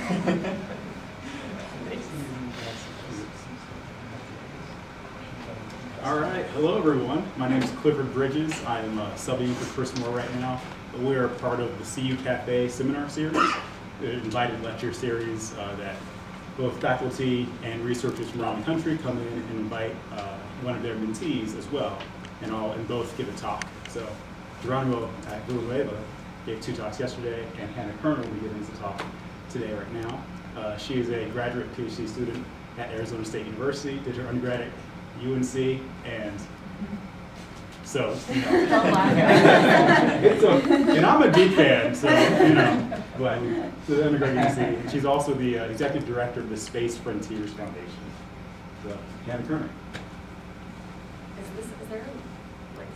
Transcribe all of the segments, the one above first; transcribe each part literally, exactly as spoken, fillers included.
All right, hello everyone. My name is Clifford Bridges. I'm uh, subbing for Chris Moore right now. We are part of the C U Cafe seminar series, an invited lecture series uh, that both faculty and researchers from around the country come in and invite uh, one of their mentees as well, and all and both give a talk. So Geronimo at Villanueva gave two talks yesterday, and Hannah Kerner will be giving us a talk today right now. Uh, she is a graduate PhD student at Arizona State University, did her undergrad at U N C, and so, you know. it's a, and I'm a deep fan, so, you know, but the undergrad at U N C. And she's also the uh, executive director of the Space Frontiers Foundation. So, Hannah Kerner. Is this, is there a laser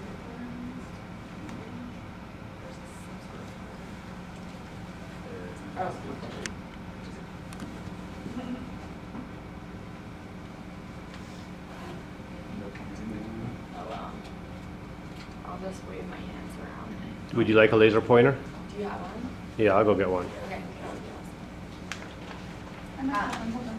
pointer? Oh. Just wave my hands around. Would you like a laser pointer? Do you have one? Yeah, I'll go get one. Okay. I'm not. I'm holding.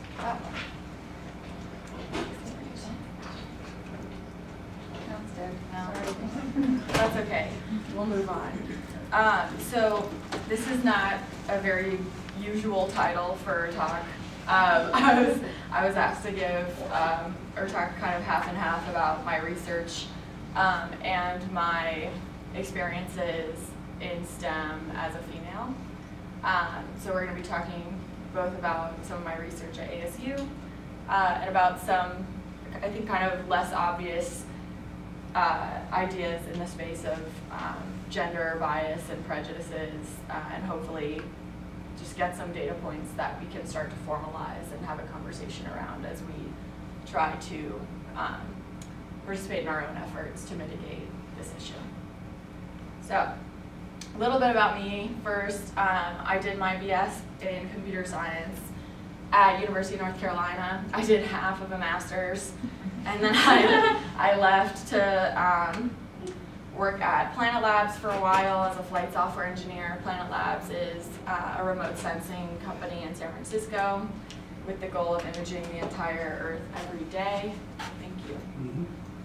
No. That's okay. We'll move on. Um, so this is not a very usual title for a talk. Um, I was I was asked to give um, or talk kind of half and half about my research. Um, and my experiences in STEM as a female. Um, so we're going to be talking both about some of my research at A S U uh, and about some, I think, kind of less obvious uh, ideas in the space of um, gender bias and prejudices, uh, and hopefully just get some data points that we can start to formalize and have a conversation around as we try to um, participate in our own efforts to mitigate this issue. So, a little bit about me first. Um, I did my B S in computer science at University of North Carolina. I did half of a master's, and then I, I left to um, work at Planet Labs for a while as a flight software engineer. Planet Labs is uh, a remote sensing company in San Francisco with the goal of imaging the entire Earth every day. Thank you. Mm-hmm.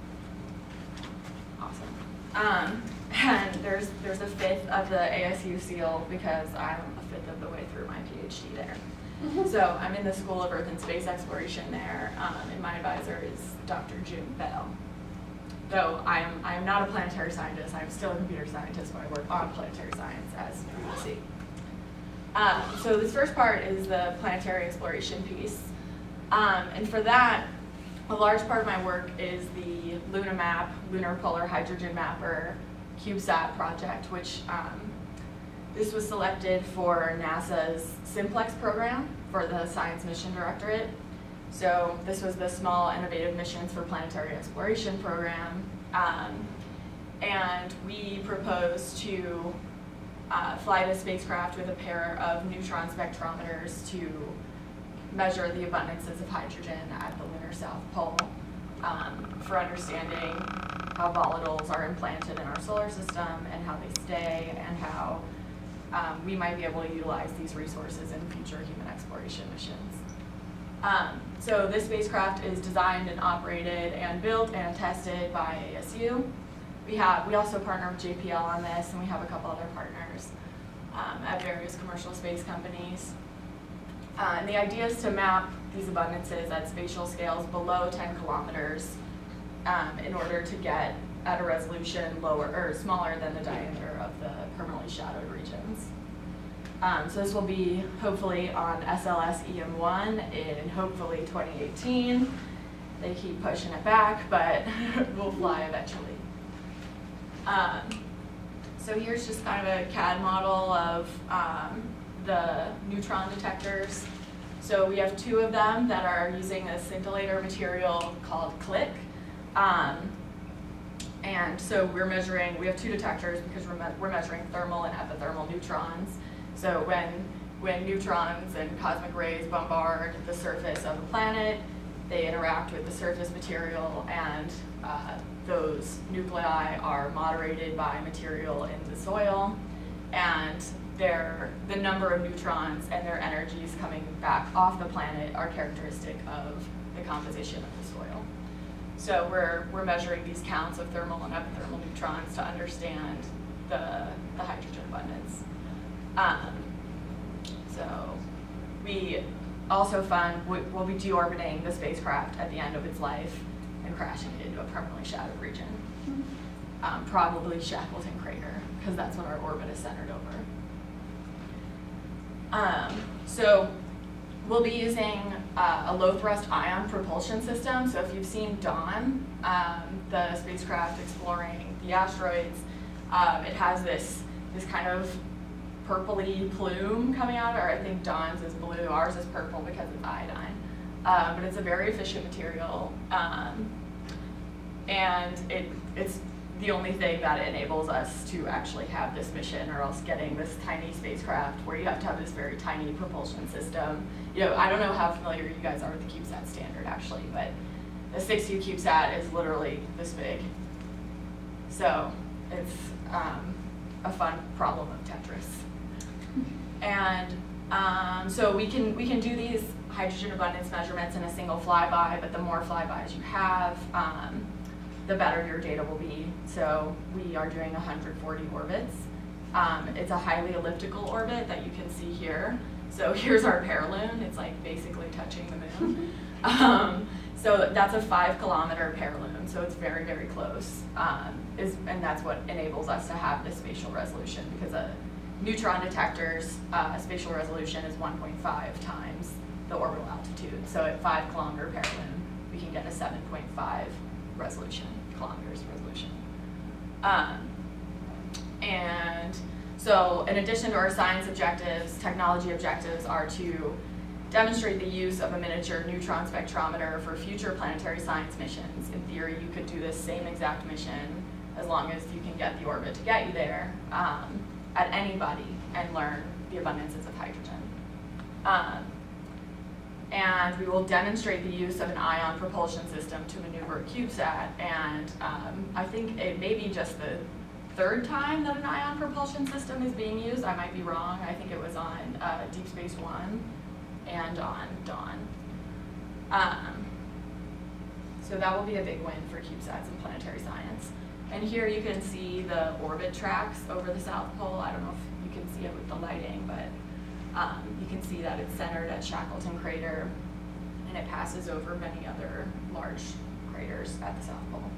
Um, and there's there's a fifth of the A S U seal because I'm a fifth of the way through my PhD there. So I'm in the School of Earth and Space Exploration there, um, and my advisor is Doctor Jim Bell. Though I'm I'm not a planetary scientist, I'm still a computer scientist, but I work on planetary science, as you will see. Um, so this first part is the planetary exploration piece, um, and for that, a large part of my work is the LunaMap, Lunar Polar Hydrogen Mapper CubeSat project, which um, this was selected for NASA's Simplex program for the Science Mission Directorate. So this was the Small Innovative Missions for Planetary Exploration program. Um, and we proposed to uh, fly the spacecraft with a pair of neutron spectrometers to measure the abundances of hydrogen at the lunar south pole um, for understanding how volatiles are implanted in our solar system and how they stay, and how um, we might be able to utilize these resources in future human exploration missions. Um, so this spacecraft is designed and operated and built and tested by A S U. We have we also partner with J P L on this, and we have a couple other partners um, at various commercial space companies. Uh, and the idea is to map these abundances at spatial scales below ten kilometers um, in order to get at a resolution lower or smaller than the diameter of the permanently shadowed regions. Um, so this will be hopefully on S L S E M one in hopefully twenty eighteen. They keep pushing it back, but we'll fly eventually. Um, so here's just kind of a C A D model of um, the neutron detectors. So we have two of them that are using a scintillator material called click. Um, and so we're measuring, we have two detectors because we're, me we're measuring thermal and epithermal neutrons. So when, when neutrons and cosmic rays bombard the surface of the planet, they interact with the surface material, and uh, those nuclei are moderated by material in the soil. And their, the number of neutrons and their energies coming back off the planet are characteristic of the composition of the soil. So we're, we're measuring these counts of thermal and epithermal neutrons to understand the, the hydrogen abundance. Um, so we also fund, we, we'll be deorbiting the spacecraft at the end of its life and crashing it into a permanently shadowed region. Um, probably Shackleton Crater, because that's what our orbit is centered over. Um, so we'll be using uh, a low-thrust ion propulsion system. So if you've seen Dawn, um, the spacecraft exploring the asteroids, um, it has this, this kind of purpley plume coming out, or I think Dawn's is blue, ours is purple because it's iodine. Um, but it's a very efficient material, um, and it, it's the only thing that enables us to actually have this mission, or else getting this tiny spacecraft where you have to have this very tiny propulsion system. You know, I don't know how familiar you guys are with the CubeSat standard actually, but the six U CubeSat is literally this big. So it's um, a fun problem of Tetris. And um, so we can, we can do these hydrogen abundance measurements in a single flyby, but the more flybys you have, um, the better your data will be. So we are doing one hundred forty orbits. Um, it's a highly elliptical orbit that you can see here. So here's our paraloon. It's like basically touching the moon. um, so that's a five kilometer paraloon. So it's very, very close. Um, is, and that's what enables us to have this spatial resolution, because a neutron detector's uh, spatial resolution is one point five times the orbital altitude. So at five kilometer paraloon, we can get a seven point five resolution, kilometers resolution. Um, and so in addition to our science objectives, technology objectives are to demonstrate the use of a miniature neutron spectrometer for future planetary science missions. In theory, you could do this same exact mission as long as you can get the orbit to get you there um, at any body and learn the abundances of hydrogen. Um, And we will demonstrate the use of an ion propulsion system to maneuver a CubeSat. And um, I think it may be just the third time that an ion propulsion system is being used. I might be wrong. I think it was on uh, Deep Space One and on Dawn. Um, so that will be a big win for CubeSats in planetary science. And here you can see the orbit tracks over the South Pole. I don't know if you can see it with the lighting, but Um, you can see that it's centered at Shackleton Crater, and it passes over many other large craters at the South Pole.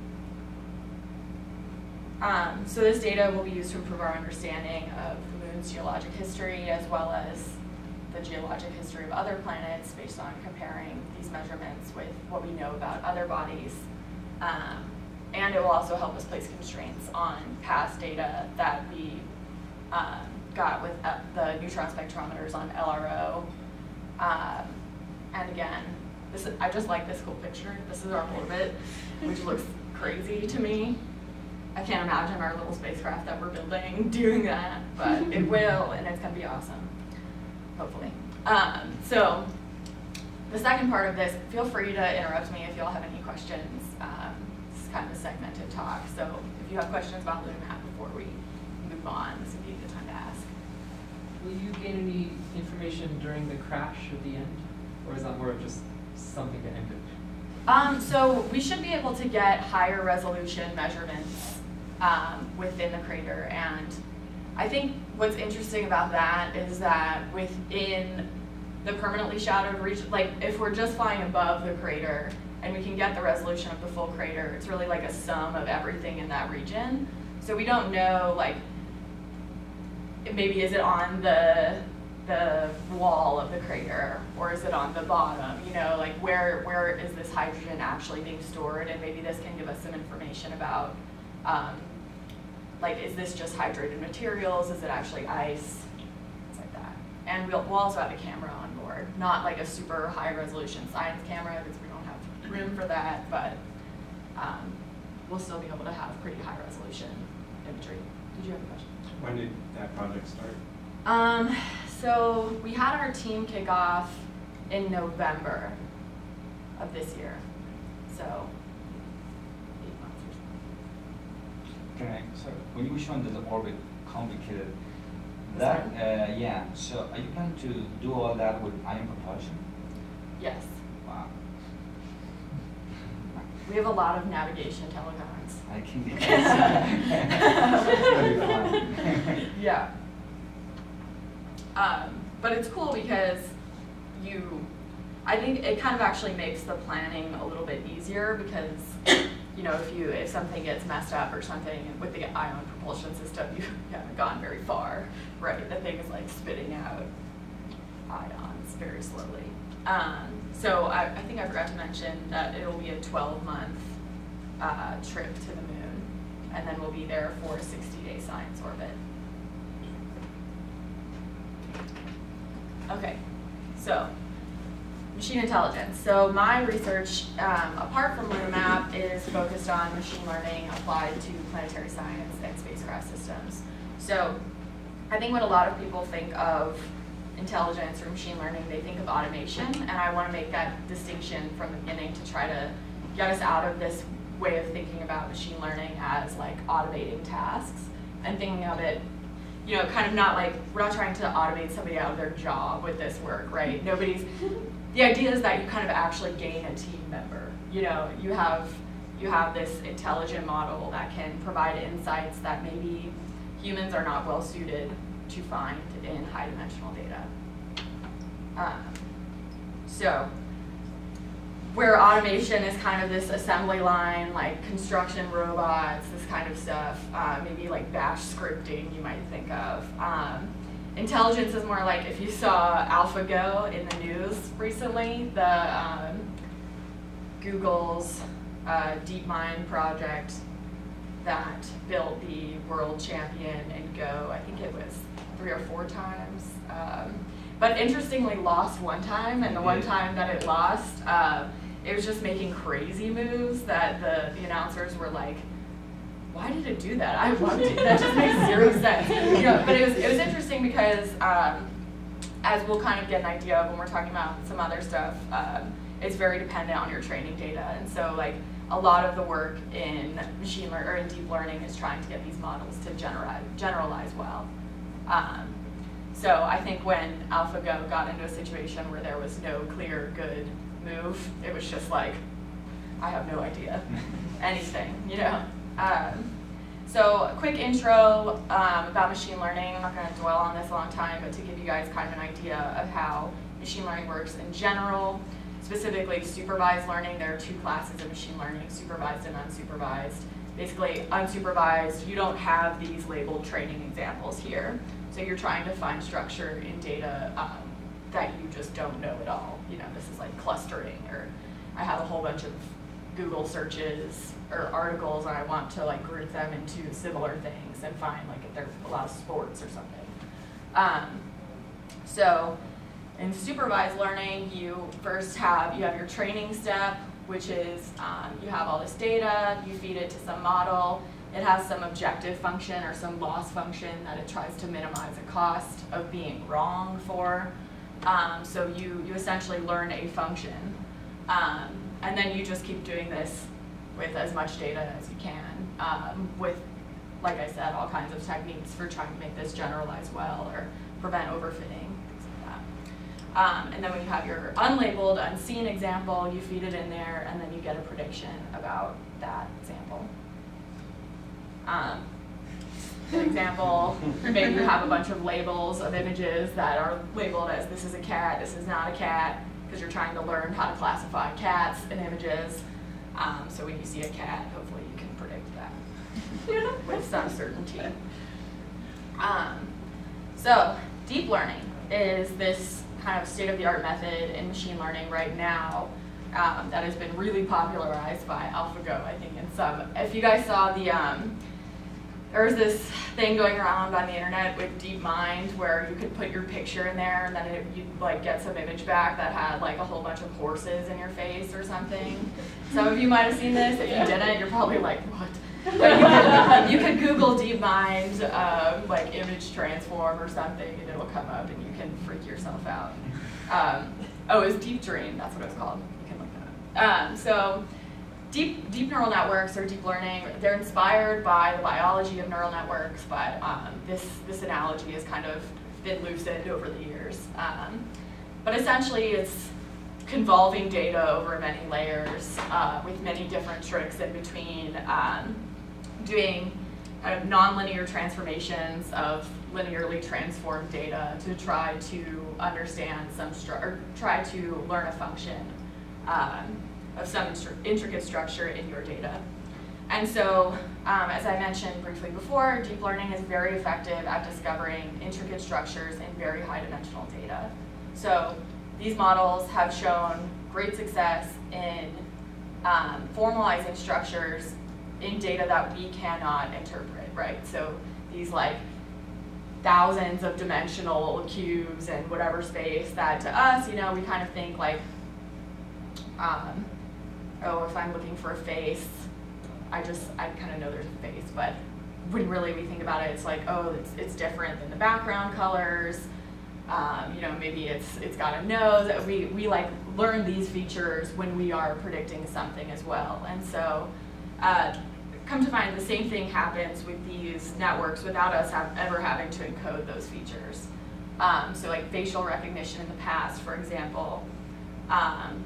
Um, so this data will be used to improve our understanding of the moon's geologic history, as well as the geologic history of other planets, based on comparing these measurements with what we know about other bodies. Um, and it will also help us place constraints on past data that we um, got with uh, the neutron spectrometers on L R O. Um, and again, this is, I just like this cool picture. This is our orbit, which looks crazy to me. I can't imagine our little spacecraft that we're building doing that, but it will, and it's gonna be awesome, hopefully. Um, so the second part of this, feel free to interrupt me if y'all have any questions. Um, this is kind of a segmented talk, so if you have questions about LunaMap before we move on, this would be a good time to ask. Will you gain any information during the crash at the end, or is that more of just something to end it? Um, so we should be able to get higher resolution measurements um, within the crater, and I think what's interesting about that is that within the permanently shadowed region, like if we're just flying above the crater and we can get the resolution of the full crater, it's really like a sum of everything in that region. So we don't know, like, maybe is it on the the wall of the crater, or is it on the bottom? You know, like where where is this hydrogen actually being stored? And maybe this can give us some information about, um, like, is this just hydrated materials? Is it actually ice? Things like that. And we'll, we'll also have a camera on board, not like a super high resolution science camera, because we don't have room for that, but um, we'll still be able to have pretty high resolution imagery. Did you have a question? When did that project start? Um, so we had our team kick off in November of this year. So eight months or so. Can I, so when you show the orbit complicated That, uh, yeah, so are you planning to do all that with ion propulsion? Yes. Wow. We have a lot of navigation telecons. I can guess. Very fun. Yeah. Um, but it's cool because you, I think it kind of actually makes the planning a little bit easier because, you know, if you if something gets messed up or something with the ion propulsion system, you haven't gone very far, right? The thing is like spitting out ions very slowly. Um, so I, I think I forgot to mention that it'll be a twelve month uh, trip to the moon, and then we'll be there for a sixty day science orbit. Okay, so machine intelligence. So my research, um, apart from LunaMap, is focused on machine learning applied to planetary science and spacecraft systems. So I think when a lot of people think of intelligence or machine learning, they think of automation, and I want to make that distinction from the beginning to try to get us out of this way of thinking about machine learning as like automating tasks and thinking of it, you know, kind of not like, we're not trying to automate somebody out of their job with this work, right? Nobody's, the idea is that you kind of actually gain a team member. You know, you have, you have this intelligent model that can provide insights that maybe humans are not well suited to find in high dimensional data. Um, so, where automation is kind of this assembly line, like construction robots, this kind of stuff, uh, maybe like bash scripting you might think of. Um, intelligence is more like if you saw AlphaGo in the news recently, the um, Google's uh, DeepMind project that built the world champion in Go. I think it was three or four times. Um, but interestingly lost one time, and the one time that it lost, uh, it was just making crazy moves that the, the announcers were like, why did it do that? I loved it. That just makes zero sense. You know, but it was, it was interesting because um, as we'll kind of get an idea of when we're talking about some other stuff, um, it's very dependent on your training data. And so like a lot of the work in machine learning or in deep learning is trying to get these models to generalize, generalize well. Um, so I think when AlphaGo got into a situation where there was no clear good move, it was just like, I have no idea, anything, you know. Um, so a quick intro um, about machine learning. I'm not going to dwell on this a long time, but to give you guys kind of an idea of how machine learning works in general. Specifically supervised learning, there are two classes of machine learning, supervised and unsupervised. Basically unsupervised, you don't have these labeled training examples here. So you're trying to find structure in data um, that you just don't know at all. You know, this is like clustering, or I have a whole bunch of Google searches or articles and I want to like group them into similar things and find like if there's a lot of sports or something. Um, so in supervised learning, you first have, you have your training step, which is um, you have all this data, you feed it to some model, it has some objective function or some loss function that it tries to minimize the cost of being wrong for. Um, so you, you essentially learn a function. Um, and then you just keep doing this with as much data as you can, um, with, like I said, all kinds of techniques for trying to make this generalize well or prevent overfitting, things like that. Um, and then when you have your unlabeled, unseen example, you feed it in there, and then you get a prediction about that example. Um, an example, maybe you have a bunch of labels of images that are labeled as this is a cat, this is not a cat, because you're trying to learn how to classify cats in images. Um, so when you see a cat, hopefully you can predict that with some certainty. Um, so deep learning is this kind of state-of-the-art method in machine learning right now um, that has been really popularized by AlphaGo, I think, in some. If you guys saw the, um, there was this thing going around on the internet with DeepMind where you could put your picture in there and then it, you'd like get some image back that had like a whole bunch of horses in your face or something. Some of you might have seen this. If you didn't, you're probably like, what? But you could, you could Google DeepMind um, like image transform or something and it'll come up and you can freak yourself out. Um, oh, it was Deep Dream, that's what it was called. You can look that up. Um, so deep, deep neural networks or deep learning, they're inspired by the biology of neural networks, but um, this, this analogy has kind of been loosened over the years. Um, but essentially it's convolving data over many layers uh, with many different tricks in between, um, doing kind of nonlinear transformations of linearly transformed data to try to understand some, stru or try to learn a function um, of some intricate structure in your data. And so, um, as I mentioned briefly before, deep learning is very effective at discovering intricate structures in very high dimensional data. So these models have shown great success in um, formalizing structures in data that we cannot interpret, right? So these like thousands of dimensional cubes and whatever space that to us, you know, we kind of think like, um, oh, if I'm looking for a face, I just, I kind of know there's a face, but when really we think about it, it's like, oh, it's, it's different than the background colors. Um, you know, maybe it's it's got a nose. We, we like learn these features when we are predicting something as well. And so uh, come to find the same thing happens with these networks without us have, ever having to encode those features. Um, so like facial recognition in the past, for example, um,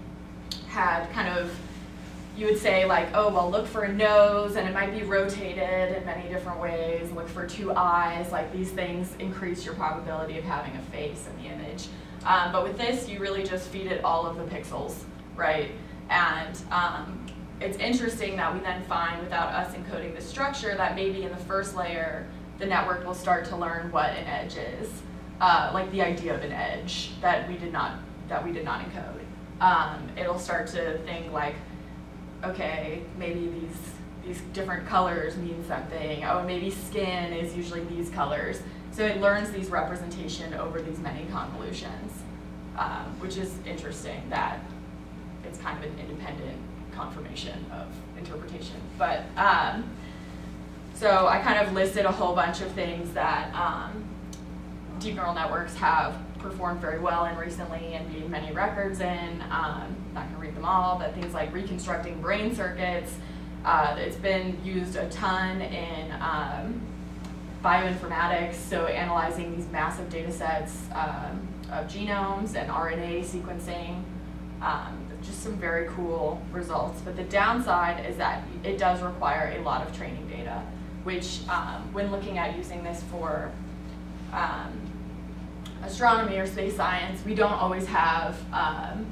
had kind of, you would say like, oh, well, look for a nose and it might be rotated in many different ways. Look for two eyes. Like these things increase your probability of having a face in the image. Um, but with this, you really just feed it all of the pixels, right? And um, it's interesting that we then find without us encoding the structure that maybe in the first layer, the network will start to learn what an edge is, uh, like the idea of an edge that we did not, that we did not encode. Um, it'll start to think like, okay, maybe these these different colors mean something. Oh, maybe skin is usually these colors. So it learns these representation over these many convolutions, um, which is interesting that it's kind of an independent confirmation of interpretation. But um, so I kind of listed a whole bunch of things that um, deep neural networks have performed very well in recently and beat many records in. Um, not going to read them all, but things like reconstructing brain circuits. Uh, it's been used a ton in um, bioinformatics, so analyzing these massive data sets um, of genomes and R N A sequencing. Um, just some very cool results. But the downside is that it does require a lot of training data, which um, when looking at using this for um, astronomy or space science, we don't always have um,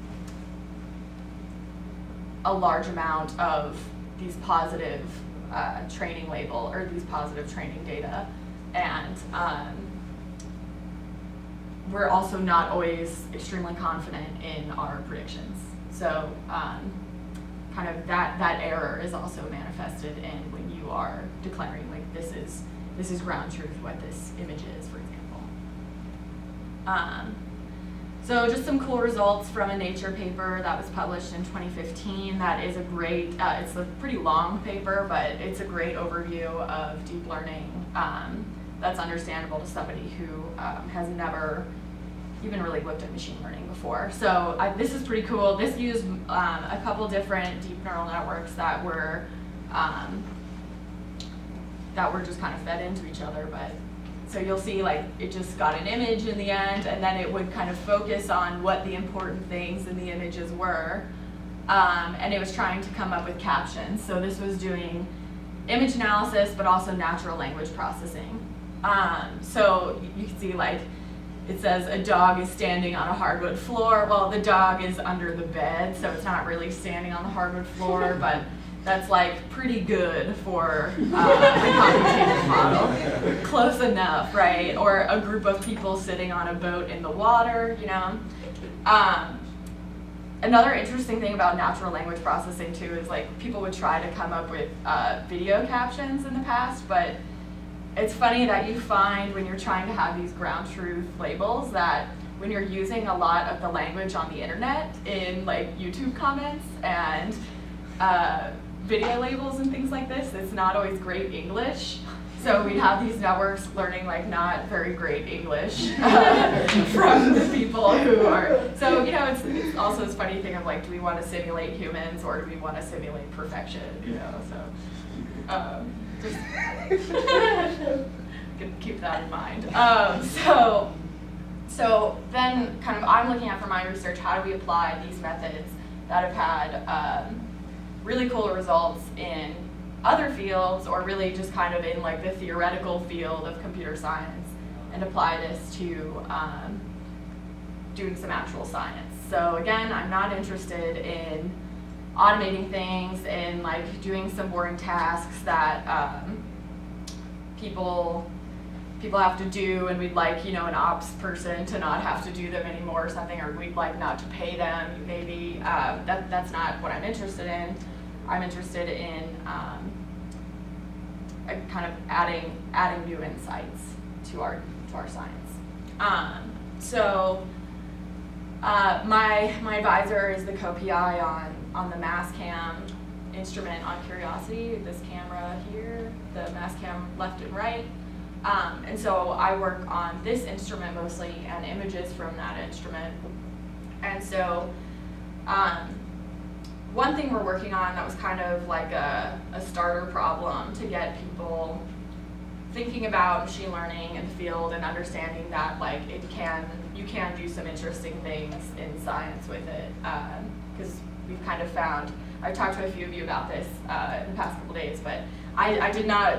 a large amount of these positive uh, training label or these positive training data. And um, we're also not always extremely confident in our predictions. So um, kind of that, that error is also manifested in when you are declaring like this is, this is ground truth what this image is, for example. Um, so just some cool results from a Nature paper that was published in twenty fifteen. That is a great, uh, it's a pretty long paper, but it's a great overview of deep learning um, that's understandable to somebody who um, has never even really looked at machine learning before. So I, this is pretty cool. This used um, a couple different deep neural networks that were um, that were just kind of fed into each other, but so you'll see like it just got an image in the end, and then it would kind of focus on what the important things in the images were. Um, and it was trying to come up with captions. So this was doing image analysis, but also natural language processing. Um, so you can see like, it says a dog is standing on a hardwood floor. Well, the dog is under the bed, so it's not really standing on the hardwood floor, but that's like pretty good for uh, a computational model. Close enough, right? Or a group of people sitting on a boat in the water, you know? Um, another interesting thing about natural language processing too is like people would try to come up with uh, video captions in the past, but it's funny that you find when you're trying to have these ground truth labels that when you're using a lot of the language on the internet in like YouTube comments and uh, video labels and things like this, it's not always great English. So we'd have these networks learning like not very great English uh, from the people who are, so you know, it's, it's also this funny thing of like, do we want to simulate humans or do we want to simulate perfection, you know, so um, just keep that in mind. Um, so, so then kind of I'm looking at for my research, how do we apply these methods that have had um, really cool results in other fields, or really just kind of in like the theoretical field of computer science, and apply this to um, doing some actual science. So again, I'm not interested in automating things and like doing some boring tasks that um, people people have to do, and we'd like, you know, an ops person to not have to do them anymore or something, or we'd like not to pay them maybe. Um, that, that's not what I'm interested in. I'm interested in um, kind of adding adding new insights to our to our science. Um, so uh, my my advisor is the co-P I on on the Mastcam instrument on Curiosity. This camera here, the Mastcam left and right. Um, and so I work on this instrument mostly and images from that instrument. And so um, one thing we're working on that was kind of like a, a starter problem to get people thinking about machine learning in the field and understanding that like it can, you can do some interesting things in science with it. Because um, we've kind of found, I've talked to a few of you about this uh, in the past couple days, but I, I did not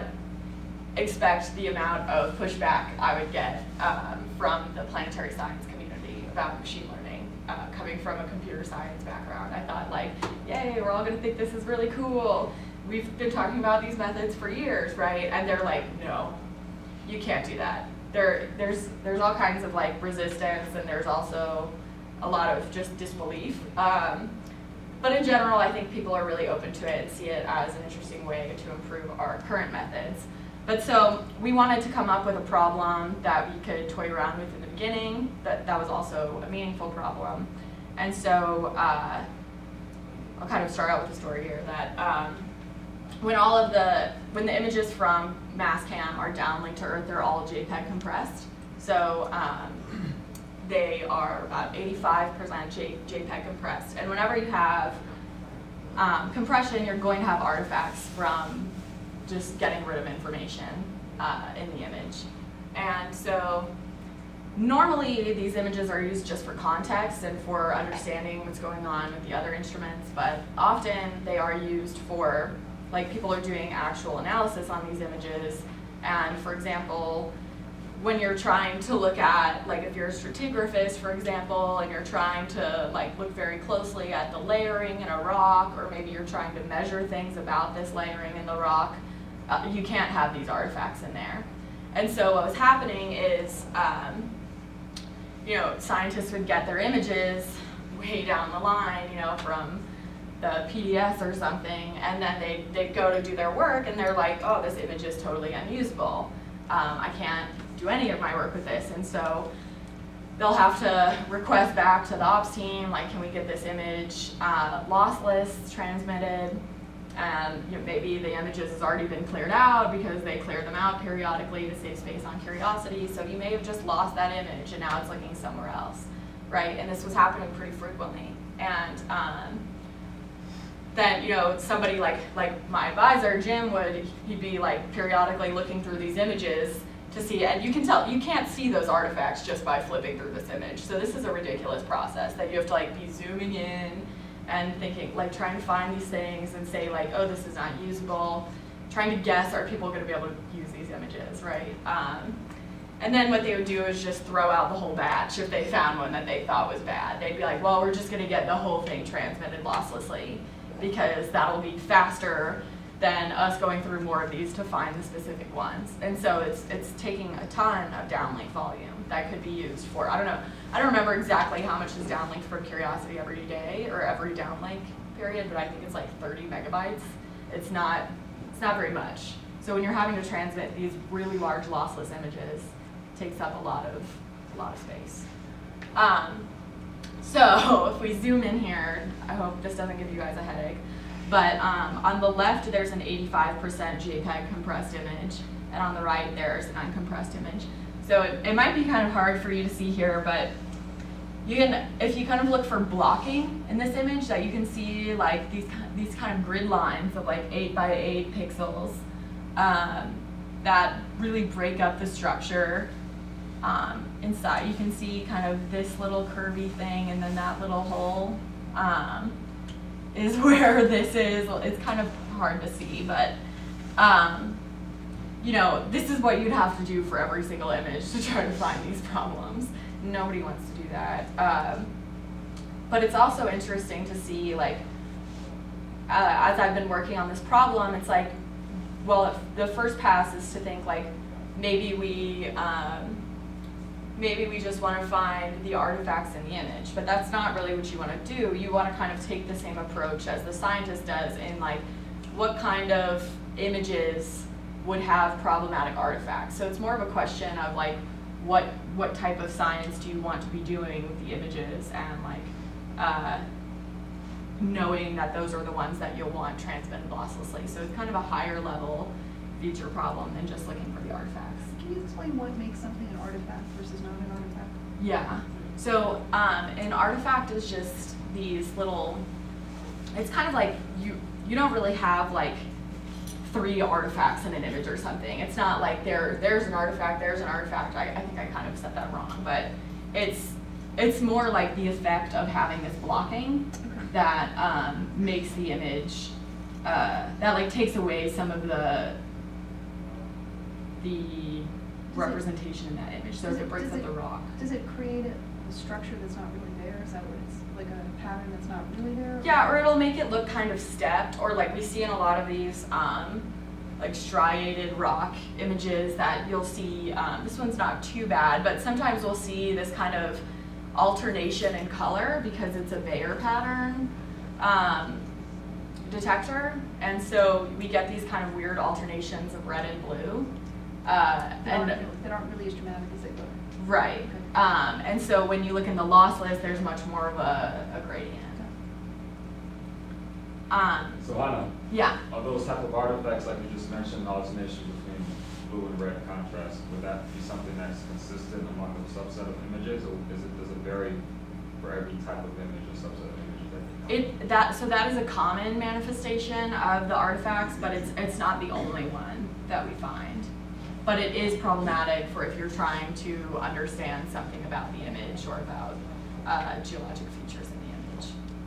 expect the amount of pushback I would get um, from the planetary science community about machine learning, uh, coming from a computer science background. I thought like, yay, we're all gonna think this is really cool. We've been talking about these methods for years, right? And they're like, no, you can't do that. There, there's, there's all kinds of like resistance, and there's also a lot of just disbelief. Um, but in general, I think people are really open to it and see it as an interesting way to improve our current methods. But so we wanted to come up with a problem that we could toy around with in the beginning, that, that was also a meaningful problem. And so uh, I'll kind of start out with the story here that um, when all of the, when the images from Mastcam are downlinked to Earth, they're all JPEG compressed. So um, they are about eighty-five percent JPEG compressed. And whenever you have um, compression, you're going to have artifacts from just getting rid of information uh, in the image. And so normally these images are used just for context and for understanding what's going on with the other instruments, but often they are used for, like, people are doing actual analysis on these images. And for example, when you're trying to look at, like if you're a stratigraphist, for example, and you're trying to like look very closely at the layering in a rock, or maybe you're trying to measure things about this layering in the rock, Uh, you can't have these artifacts in there. And so what was happening is, um, you know, scientists would get their images way down the line, you know, from the P D S or something, and then they they'd go to do their work, and they're like, oh, this image is totally unusable. Um, I can't do any of my work with this. And so they'll have to request back to the ops team, like, can we get this image uh, lossless, transmitted? And you know, maybe the images has already been cleared out because they clear them out periodically to save space on Curiosity. So you may have just lost that image and now it's looking somewhere else, right? And this was happening pretty frequently. And um, then, you know, somebody like like my advisor, Jim, would he'd be like periodically looking through these images to see, and you can tell you can't see those artifacts just by flipping through this image. So this is a ridiculous process that you have to like be zooming in and thinking, like trying to find these things and say like, oh, this is not usable, trying to guess, are people going to be able to use these images, right? Um, and then what they would do is just throw out the whole batch if they found one that they thought was bad. They'd be like, well, we're just going to get the whole thing transmitted losslessly because that'll be faster than us going through more of these to find the specific ones. And so it's it's taking a ton of downlink volume that could be used for, I don't know, I don't remember exactly how much is downlinked for Curiosity every day or every downlink period, but I think it's like thirty megabytes. It's not, it's not very much. So when you're having to transmit these really large lossless images, it takes up a lot of, a lot of space. Um, so if we zoom in here, I hope this doesn't give you guys a headache, but um, on the left there's an eighty-five percent JPEG compressed image, and on the right there's an uncompressed image. So it, it might be kind of hard for you to see here, but you can, if you kind of look for blocking in this image, that you can see like these these kind of grid lines of like eight by eight pixels um, that really break up the structure um, inside. You can see kind of this little curvy thing, and then that little hole um, is where this is. It's kind of hard to see, but um, you know, this is what you'd have to do for every single image to try to find these problems. Nobody wants to do that. Um, but it's also interesting to see, like, uh, as I've been working on this problem, it's like, well, if the first pass is to think like, maybe we, um, maybe we just want to find the artifacts in the image, but that's not really what you want to do. You want to kind of take the same approach as the scientist does in like, what kind of images would have problematic artifacts. So it's more of a question of like, what what type of science do you want to be doing with the images, and like uh, knowing that those are the ones that you'll want transmitted losslessly. So it's kind of a higher level feature problem than just looking for the artifacts. Can you explain what makes something an artifact versus not an artifact? Yeah. So um, an artifact is just these little, it's kind of like you you don't really have like three artifacts in an image or something. It's not like there there's an artifact, there's an artifact. I, I think I kind of said that wrong, but it's it's more like the effect of having this blocking Okay. that um, makes the image uh, that like takes away some of the the representation in that image. So does if it it- breaks does up it- the rock. Does it create a, a structure that's not really there? Is that what it's like, a pattern that's not really there? Yeah, or it'll make it look kind of stepped, or like we see in a lot of these um, like striated rock images that you'll see, um, this one's not too bad, but sometimes we'll see this kind of alternation in color because it's a Bayer pattern um, detector, and so we get these kind of weird alternations of red and blue. Uh, That and aren't, that aren't really as dramatic as they look. Right. Um, and so when you look in the lossless, there's much more of a, a gradient. Um, So Hannah, yeah. are those type of artifacts, like you just mentioned, alternation between blue and red contrast, would that be something that's consistent among a subset of images, or is it, does it vary for every type of image or subset of images that you count? It that so that is a common manifestation of the artifacts, but it's it's not the only one that we find. But it is problematic for if you're trying to understand something about the image or about uh, geologic features in the image.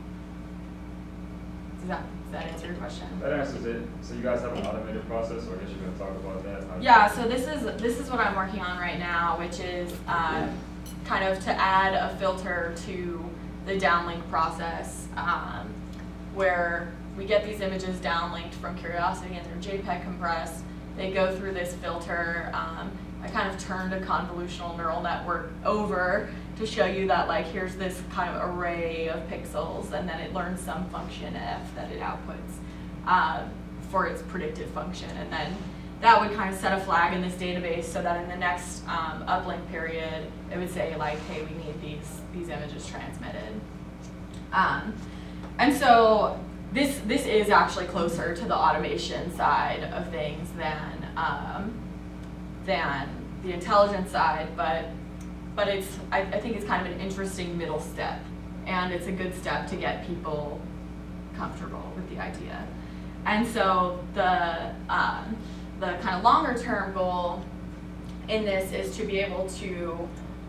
Does that, does that answer your question? That answers it. So you guys have an automated process, or I guess you're gonna talk about that? How- Yeah, so this is this is what I'm working on right now, which is um, kind of to add a filter to the downlink process, um, where we get these images downlinked from Curiosity and they're JPEG compressed. They go through this filter. Um, I kind of turned a convolutional neural network over to show you that, like, here's this kind of array of pixels, and then it learns some function f that it outputs uh, for its predictive function, and then that would kind of set a flag in this database so that in the next um, uplink period, it would say like, hey, we need these these images transmitted. Um, and so this this is actually closer to the automation side of things than um, than the intelligence side, but but it's I, I think it's kind of an interesting middle step, and it's a good step to get people comfortable with the idea. And so the um, the kind of longer term goal in this is to be able to,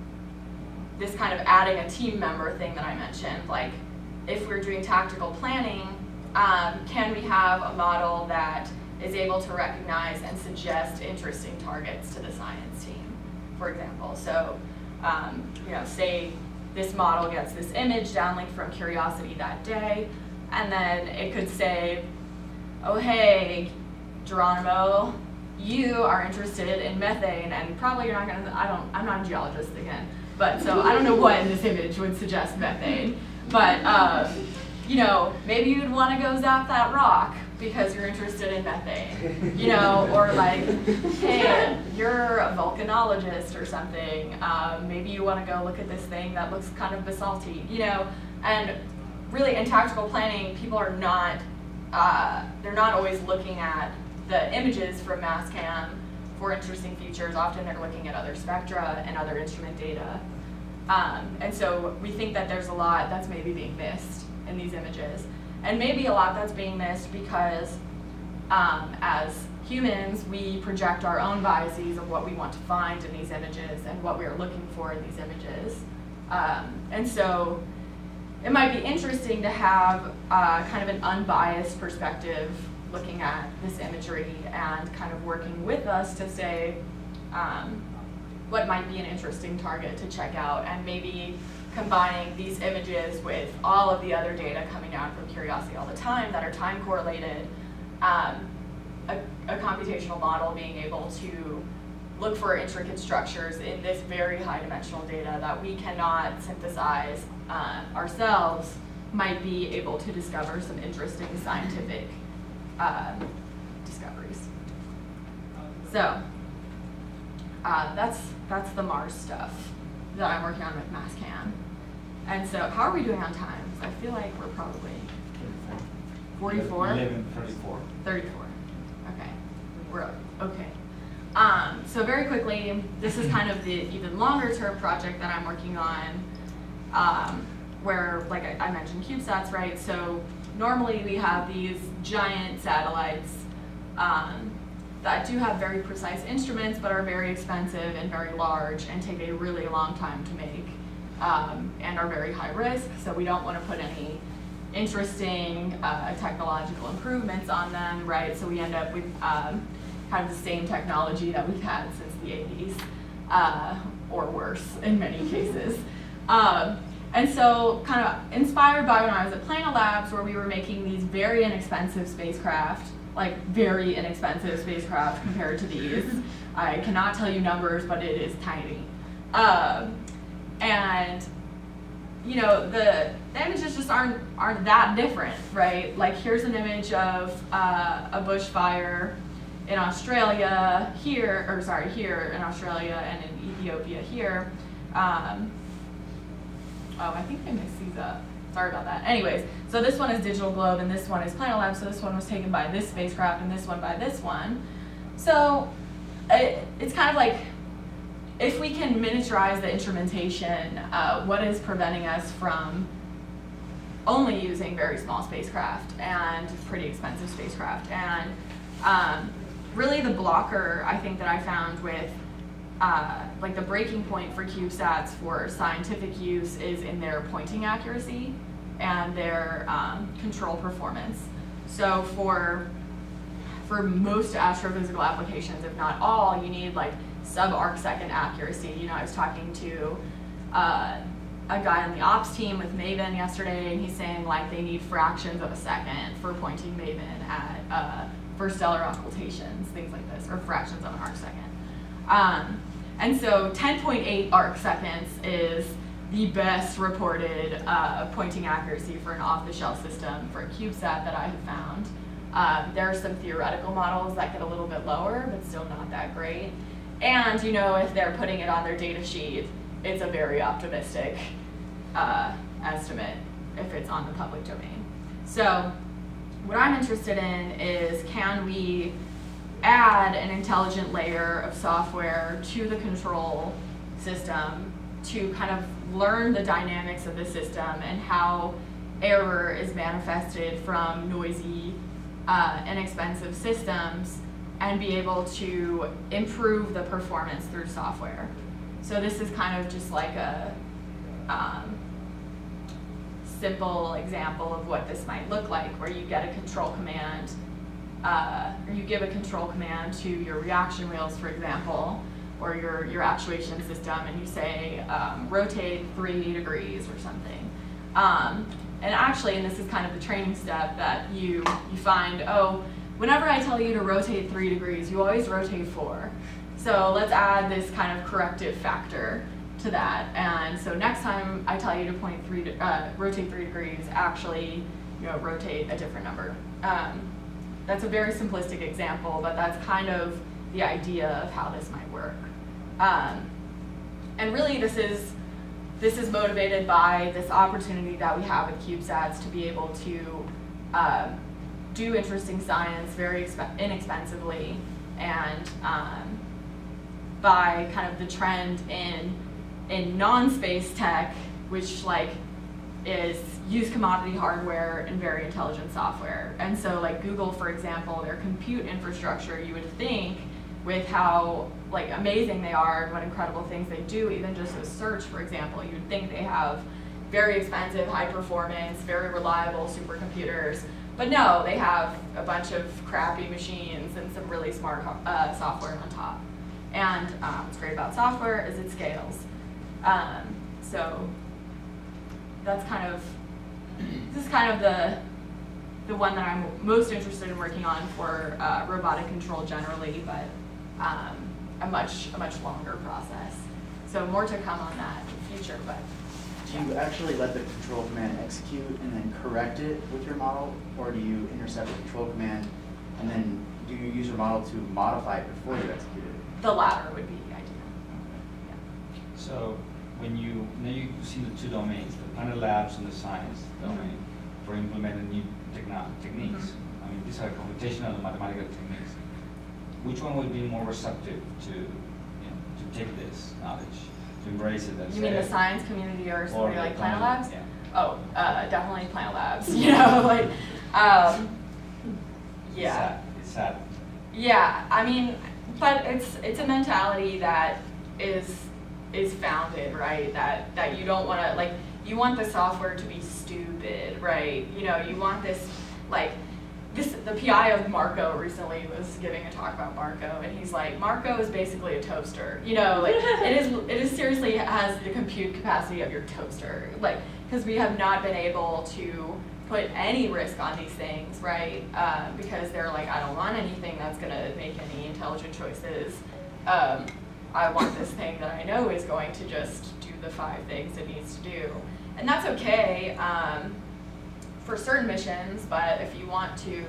this kind of adding a team member thing that I mentioned, like if we're doing tactical planning, um, can we have a model that is able to recognize and suggest interesting targets to the science team, for example. So, um, you know, say this model gets this image downlinked from Curiosity that day, and then it could say, oh, hey, Geronimo, you are interested in methane, and probably you're not gonna, I don't, I'm not a geologist again, but so I don't know what in this image would suggest methane, but, um, you know, maybe you'd wanna go zap that rock because you're interested in methane, you know, or like, hey, you're a volcanologist or something, um, maybe you wanna go look at this thing that looks kind of basalty, you know, and really in tactical planning, people are not, uh, they're not always looking at the images from Mastcam for interesting features. Often they're looking at other spectra and other instrument data. Um, and so we think that there's a lot that's maybe being missed in these images. And maybe a lot that's being missed because um, as humans, we project our own biases of what we want to find in these images and what we are looking for in these images. Um, and so it might be interesting to have uh, kind of an unbiased perspective looking at this imagery and kind of working with us to say um, what might be an interesting target to check out, and maybe combining these images with all of the other data coming out from Curiosity all the time that are time correlated, um, a, a computational model being able to look for intricate structures in this very high dimensional data that we cannot synthesize uh, ourselves might be able to discover some interesting scientific uh, discoveries. So uh, that's that's the Mars stuff that I'm working on with MassCam. And so how are we doing on time? I feel like we're probably forty-four? eleven thirty-four. thirty-four. Okay. We're okay. Um, so very quickly, this is kind of the even longer term project that I'm working on, um, where, like I, I mentioned, CubeSats, right? So normally we have these giant satellites um, that do have very precise instruments, but are very expensive and very large and take a really long time to make, um, and are very high risk. So we don't want to put any interesting uh, technological improvements on them, right? So we end up with um, kind of the same technology that we've had since the eighties, uh, or worse in many cases. Um, and so kind of inspired by when I was at Planet Labs, where we were making these very inexpensive spacecraft, like very inexpensive spacecraft compared to these. I cannot tell you numbers, but it is tiny. Um, and you know, the, the images just aren't, aren't that different, right? Like here's an image of uh, a bushfire in Australia here, or sorry, here in Australia and in Ethiopia here. Um, oh, I think I mixed these up. Sorry about that. Anyways, so this one is Digital Globe and this one is Planet Lab, so this one was taken by this spacecraft and this one by this one. So it, it's kind of like, if we can miniaturize the instrumentation, uh, what is preventing us from only using very small spacecraft and pretty expensive spacecraft? And um, really the blocker, I think, that I found with uh, like the breaking point for CubeSats for scientific use is in their pointing accuracy and their um, control performance. So for, for most astrophysical applications, if not all, you need like sub-arc second accuracy. You know, I was talking to uh, a guy on the ops team with Maven yesterday, and he's saying like they need fractions of a second for pointing Maven at uh, for stellar occultations, things like this, or fractions of an arc second. Um, and so ten point eight arc seconds is the best reported uh, pointing accuracy for an off-the-shelf system for a CubeSat that I have found. Um, there are some theoretical models that get a little bit lower, but still not that great. And you know, if they're putting it on their data sheet, it's a very optimistic uh, estimate if it's on the public domain. So what I'm interested in is, can we add an intelligent layer of software to the control system to kind of learn the dynamics of the system and how error is manifested from noisy, uh, inexpensive systems, and be able to improve the performance through software. So this is kind of just like a um, simple example of what this might look like, where you get a control command, uh, or you give a control command to your reaction wheels, for example, or your, your actuation system, and you say, um, rotate three degrees or something. Um, and actually, and this is kind of the training step, that you, you find, oh, whenever I tell you to rotate three degrees, you always rotate four. So let's add this kind of corrective factor to that. And so next time I tell you to point three, uh, rotate three degrees, actually, you know, rotate a different number. Um, that's a very simplistic example, but that's kind of the idea of how this might work. Um, and really, this is this is motivated by this opportunity that we have with CubeSats to be able to uh, do interesting science very inexpensively and um, by kind of the trend in in non-space tech, which like is use commodity hardware and very intelligent software. And so like Google, for example, their compute infrastructure, you would think with how like amazing they are and what incredible things they do, even just with search, for example, you'd think they have very expensive, high performance, very reliable supercomputers. But no, they have a bunch of crappy machines and some really smart uh, software on top. And um, what's great about software is it scales. Um, so that's kind of, this is kind of the, the one that I'm most interested in working on for uh, robotic control generally, but um, a much a much longer process. So more to come on that in the future. But do you actually let the control command execute and then correct it with your model, or do you intercept the control command and then do you use your model to modify it before you execute it? The latter would be the idea. Yeah. So when you, now you see the two domains, the Planet Labs and the science domain for implementing new techno techniques. Mm-hmm. I mean, these are computational and mathematical techniques. Which one would be more receptive to, you know, to take this knowledge, to embrace it? And You say, mean the science community or something or like the Planet Planet- Labs? yeah. Oh, uh, definitely Planet Labs. You know, like, um, yeah. It's sad. It's sad. Yeah, I mean, but it's it's a mentality that is is founded, right? That that you don't want to, like, you want the software to be stupid, right? You know, you want this, like, this the P I of Marco recently was giving a talk about Marco, and he's like, Marco is basically a toaster. You know, like it is it is seriously has the compute capacity of your toaster, like, because we have not been able to put any risk on these things, right? Uh, because they're like, I don't want anything that's going to make any intelligent choices. Um, I want this thing that I know is going to just do the five things it needs to do. And that's okay um, for certain missions, but if you want to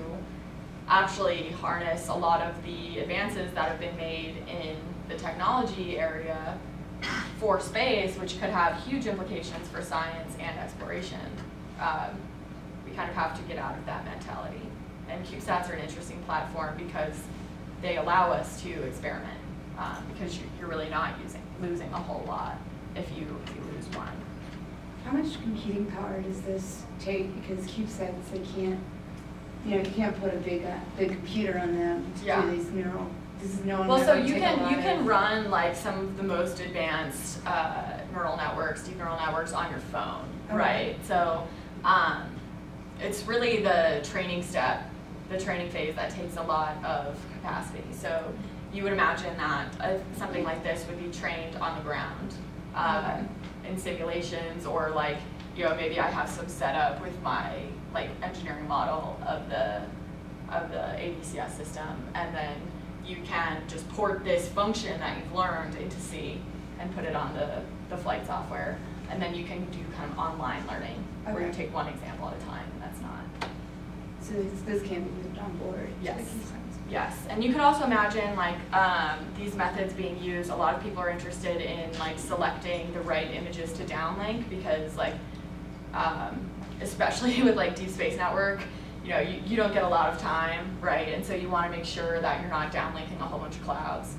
actually harness a lot of the advances that have been made in the technology area for space, which could have huge implications for science and exploration, um, we kind of have to get out of that mentality. And CubeSats are an interesting platform because they allow us to experiment, um, because you, you're really not using losing a whole lot if you, if you lose one. How much computing power does this take? Because CubeSats, they can't, you know, you can't put a big, uh, big computer on them to Yeah. do these neural. This is no one. Well, so that would you take a can lot you can of- run like some of the most advanced uh, neural networks, deep neural networks on your phone, Okay. right? So um, it's really the training step, the training phase that takes a lot of capacity. So you would imagine that uh, something like this would be trained on the ground um, Okay. in simulations, or like, you know, maybe I have some setup with my like engineering model of the of the A D C S system, and then you can just port this function that you've learned into C and put it on the, the flight software, and then you can do kind of online learning, where you Okay. take one example at a time, and that's not. So this, this can be moved on board. Yes. to the CubeSats. Yes, and you could also imagine like um, these methods being used. A lot of people are interested in like selecting the right images to downlink, because like, um, especially with like Deep Space Network, you know, you, you don't get a lot of time, right? And so you want to make sure that you're not downlinking a whole bunch of clouds,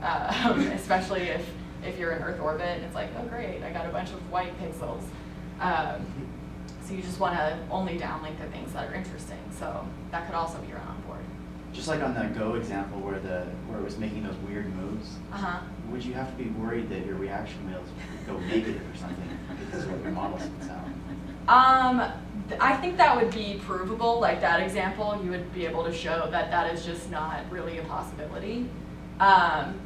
um, especially if, if you're in Earth orbit and it's like, oh great, I got a bunch of white pixels. Um, so you just want to only downlink the things that are interesting. So that could also be run on board. Just like on the Go example where the where it was making those weird moves, Uh-huh. would you have to be worried that your reaction wheels would go negative or something because of what your model spits out? Um, th- I think that would be provable, like that example, you would be able to show that that is just not really a possibility. Um,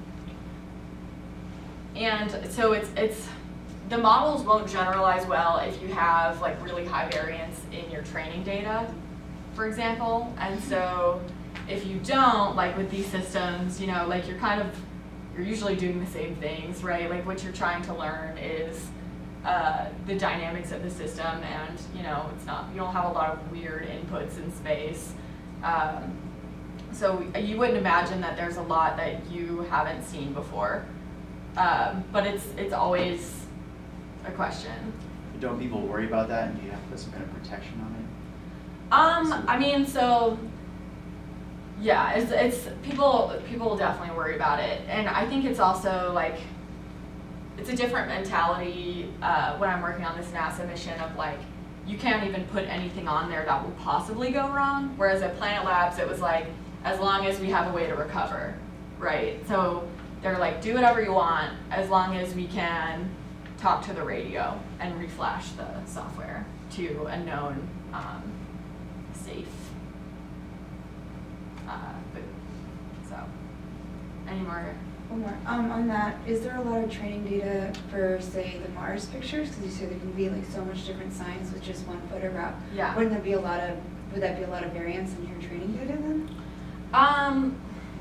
and so it's, it's, the models won't generalize well if you have like really high variance in your training data, for example. And so if you don't, like with these systems, you know, like you're kind of, you're usually doing the same things, right? Like what you're trying to learn is Uh, the dynamics of the system, and you know, it's not, you don't have a lot of weird inputs in space. Um, so you wouldn't imagine that there's a lot that you haven't seen before. Um, but it's it's always a question. Don't people worry about that, and do you have to put some kind of protection on it? Um, I mean, so Yeah, it's, it's people people will definitely worry about it, and I think it's also like it's a different mentality uh, when I'm working on this NASA mission of like you can't even put anything on there that will possibly go wrong. Whereas at Planet Labs, it was like as long as we have a way to recover, right? So they're like do whatever you want as long as we can talk to the radio and reflash the software to a known um, safe. Uh, but, so, any more? One more. Um, on that, is there a lot of training data for, say, the Mars pictures? Because you said there can be like so much different science with just one photograph. Yeah. Wouldn't there be a lot of? Would that be a lot of variance in your training data then? Um.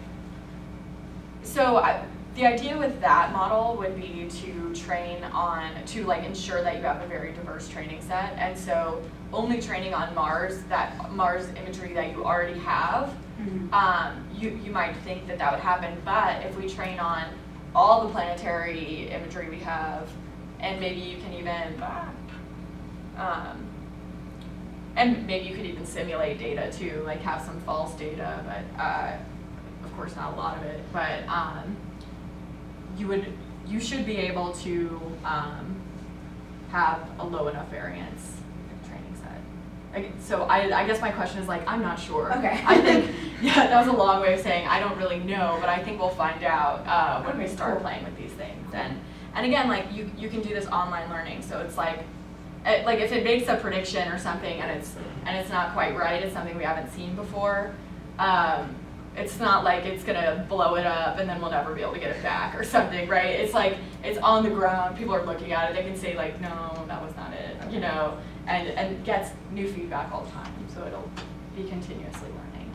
So I, the idea with that model would be to train on to like ensure that you have a very diverse training set, and so only training on Mars that Mars imagery that you already have. Mm-hmm. Um, you, you might think that that would happen, but if we train on all the planetary imagery we have, and maybe you can even, um, and maybe you could even simulate data too, like have some false data, but uh, of course not a lot of it, but um, you would, you should be able to um, have a low enough variance training set. Like, so I, I guess my question is like, I'm not sure. Okay. I think, yeah, that was a long way of saying I don't really know, but I think we'll find out uh, when we start Cool. playing with these things. And and again, like you, you can do this online learning, so it's like, it, like if it makes a prediction or something and it's and it's not quite right, it's something we haven't seen before. Um, it's not like it's gonna blow it up and then we'll never be able to get it back or something, right? It's like it's on the ground, people are looking at it, they can say like, no, that was not it, you know, and, and gets new feedback all the time, so it'll be continuously learning.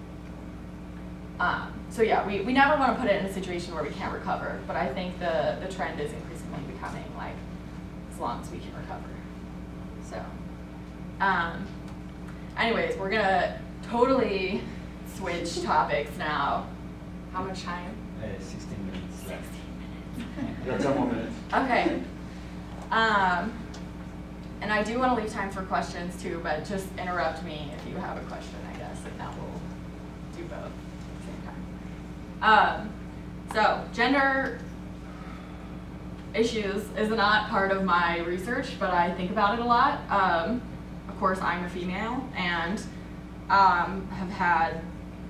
Um, so yeah, we, we never want to put it in a situation where we can't recover, but I think the, the trend is increasingly becoming like, as long as we can recover. So, um, anyways, we're gonna totally switch topics now. How much time? Uh, sixteen minutes left. sixteen minutes. You got ten more minutes. Okay. Um, and I do want to leave time for questions too, but just interrupt me if you have a question, I guess, and that will do both at the same time. Um, so, gender issues is not part of my research, but I think about it a lot. Um, of course, I'm a female and um, have had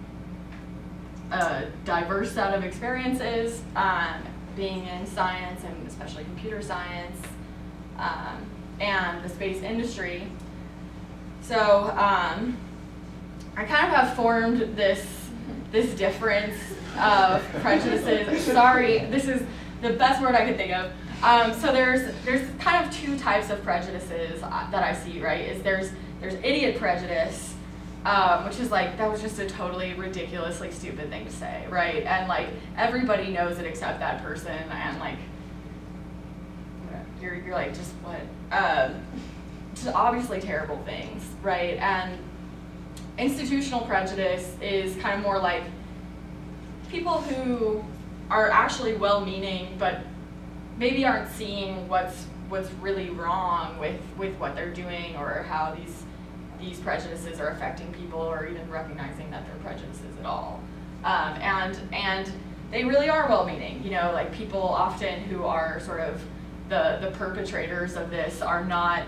a diverse set of experiences um, being in science and especially computer science um, and the space industry. So um, I kind of have formed this this difference of prejudices. Sorry, this is the best word I could think of. Um, so there's there's kind of two types of prejudices that I see, right? Is there's there's idiot prejudice, um, which is like that was just a totally ridiculously stupid thing to say, right? And like everybody knows it except that person, and like you're you're like just what? Um, just obviously terrible things, right? And institutional prejudice is kind of more like people who are actually well-meaning, but maybe aren't seeing what's what's really wrong with, with what they're doing, or how these these prejudices are affecting people, or even recognizing that they're prejudices at all. Um, and and they really are well-meaning. You know, like people often who are sort of the the perpetrators of this are not.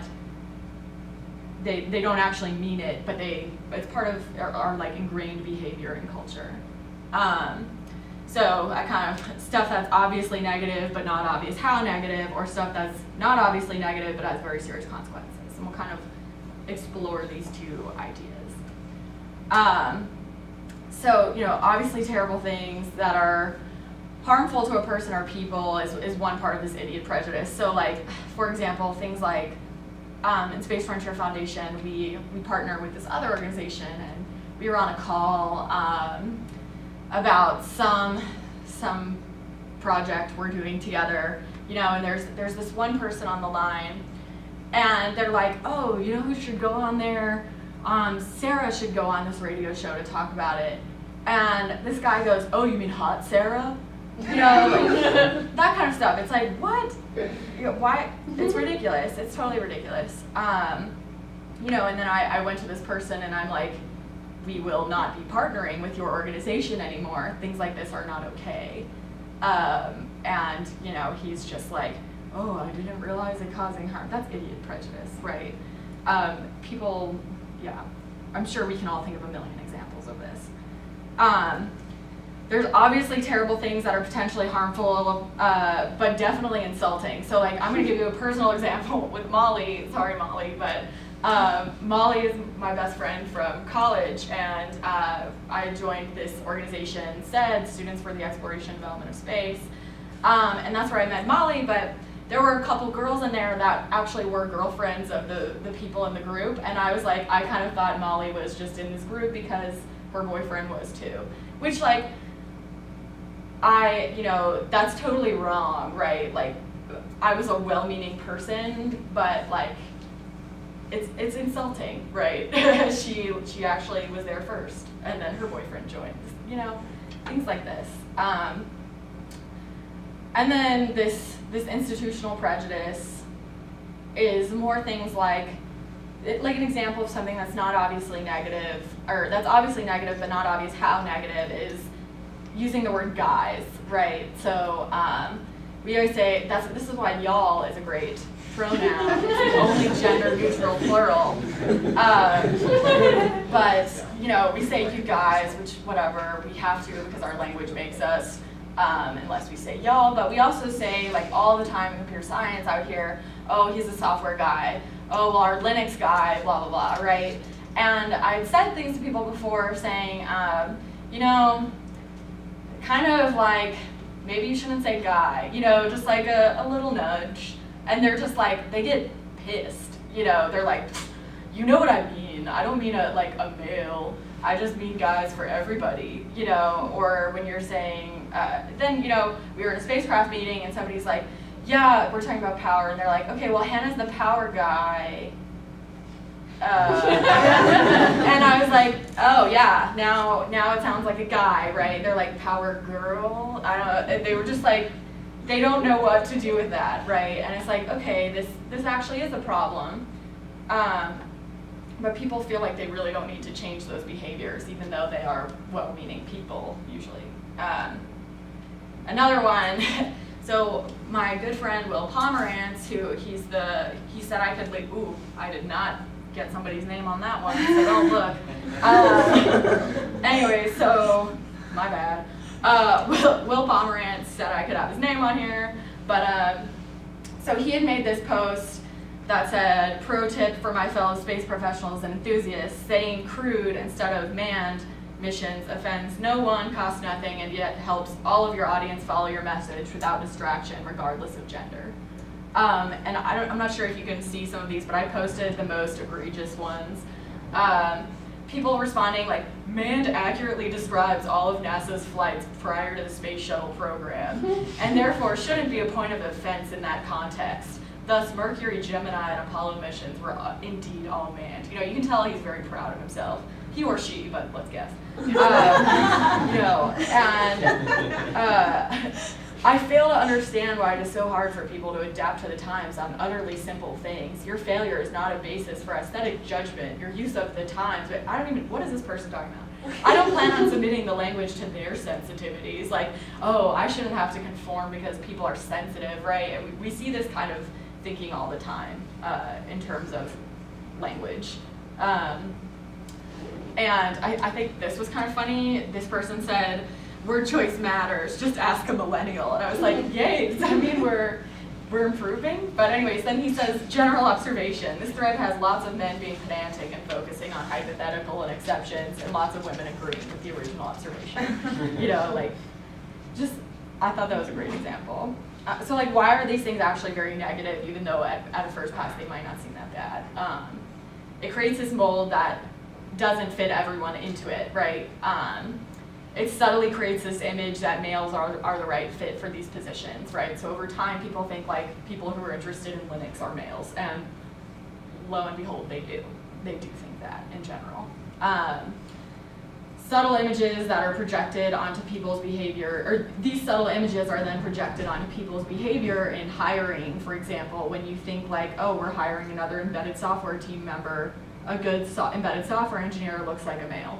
They they don't actually mean it, but they it's part of our, our like ingrained behavior and culture. Um, So I kind of stuff that's obviously negative but not obvious how negative, or stuff that's not obviously negative but has very serious consequences. And we'll kind of explore these two ideas. Um, so, you know, obviously terrible things that are harmful to a person or people is, is one part of this idiot prejudice. So like, for example, things like um, in Space Frontier Foundation, we, we partner with this other organization, and we were on a call um, about some some project we're doing together, you know, and there's there's this one person on the line, and they're like, oh, you know who should go on there? Um, Sarah should go on this radio show to talk about it. And this guy goes, oh, you mean hot Sarah? You know, like, that kind of stuff. It's like, what? You know, why? It's ridiculous. It's totally ridiculous. Um, you know, and then I, I went to this person and I'm like, we will not be partnering with your organization anymore. Things like this are not okay. Um, and, you know, he's just like, oh, I didn't realize it causing harm. That's idiot prejudice, right? Um, people, yeah, I'm sure we can all think of a million examples of this. Um, there's obviously terrible things that are potentially harmful, uh, but definitely insulting. So like, I'm gonna give you a personal example with Molly. Sorry, Molly, but um, Molly is my best friend from college, and uh, I joined this organization, S E D, Students for the Exploration and Development of Space. Um, and that's where I met Molly, but there were a couple girls in there that actually were girlfriends of the, the people in the group, and I was like, I kind of thought Molly was just in this group because her boyfriend was too. Which, like, I, you know, that's totally wrong, right? Like, I was a well-meaning person, but like, it's it's insulting, right? she she actually was there first, and then her boyfriend joined, you know, things like this. Um, and then this this institutional prejudice is more things like, it, like an example of something that's not obviously negative, or that's obviously negative but not obvious how negative, is using the word guys, right? So um, we always say, that's, this is why y'all is a great pronoun. It's the only gender neutral plural. Um, but, you know, we say you guys, which whatever, we have to because our language makes us, um, unless we say y'all. But we also say, like all the time in computer science out here, oh, he's a software guy. Oh, well, our Linux guy, blah, blah, blah, right? And I'd said things to people before saying, um, you know, kind of like, maybe you shouldn't say guy, you know, just like a, a little nudge. And they're just like, they get pissed, you know, they're like, you know what I mean, I don't mean a, like a male, I just mean guys for everybody, you know, or when you're saying, uh, then, you know, we were in a spacecraft meeting and somebody's like, yeah, we're talking about power, and they're like, okay, well, Hannah's the power guy. Uh, and I was like, oh yeah, now now it sounds like a guy, right? They're like, power girl? I don't know. And they were just like, they don't know what to do with that, right? And it's like, okay, this this actually is a problem. Um, but people feel like they really don't need to change those behaviors, even though they are well-meaning people, usually. Um, another one, so my good friend Will Pomerantz, who he's the, he said I could, like, ooh, I did not get somebody's name on that one, so don't look. Uh, anyway, so, my bad. Uh, Will, Will Pomerantz said I could have his name on here, but um, so he had made this post that said, pro tip for my fellow space professionals and enthusiasts, saying crewed instead of manned missions offends no one, costs nothing, and yet helps all of your audience follow your message without distraction, regardless of gender. Um, and I don't, I'm not sure if you can see some of these, but I posted the most egregious ones. Um, people responding like, manned accurately describes all of NASA's flights prior to the space shuttle program, and therefore shouldn't be a point of offense in that context. Thus, Mercury, Gemini, and Apollo missions were uh, indeed all manned. You know, you can tell he's very proud of himself. He or she, but let's guess. Um, you know, and uh, I fail to understand why it is so hard for people to adapt to the times on utterly simple things. Your failure is not a basis for aesthetic judgment. Your use of the times, but I don't even, what is this person talking about? I don't plan on submitting the language to their sensitivities. Like, oh, I shouldn't have to conform because people are sensitive, right? And we, we see this kind of thinking all the time uh, in terms of language. Um, and I, I think this was kind of funny. This person said, word choice matters, just ask a millennial. And I was like, yay, does that mean we're, we're improving? But anyways, then he says, general observation. This thread has lots of men being pedantic and focusing on hypothetical and exceptions, and lots of women agreeing with the original observation. You know, like, just, I thought that was a great example. Uh, so like, why are these things actually very negative, even though at, at a first pass they might not seem that bad? Um, it creates this mold that doesn't fit everyone into it, right? Um, it subtly creates this image that males are, are the right fit for these positions, right? So over time, people think like people who are interested in Linux are males, and lo and behold, they do. They do think that in general. Um, subtle images that are projected onto people's behavior, or these subtle images are then projected onto people's behavior in hiring, for example, when you think like, oh, we're hiring another embedded software team member, a good so embedded software engineer looks like a male.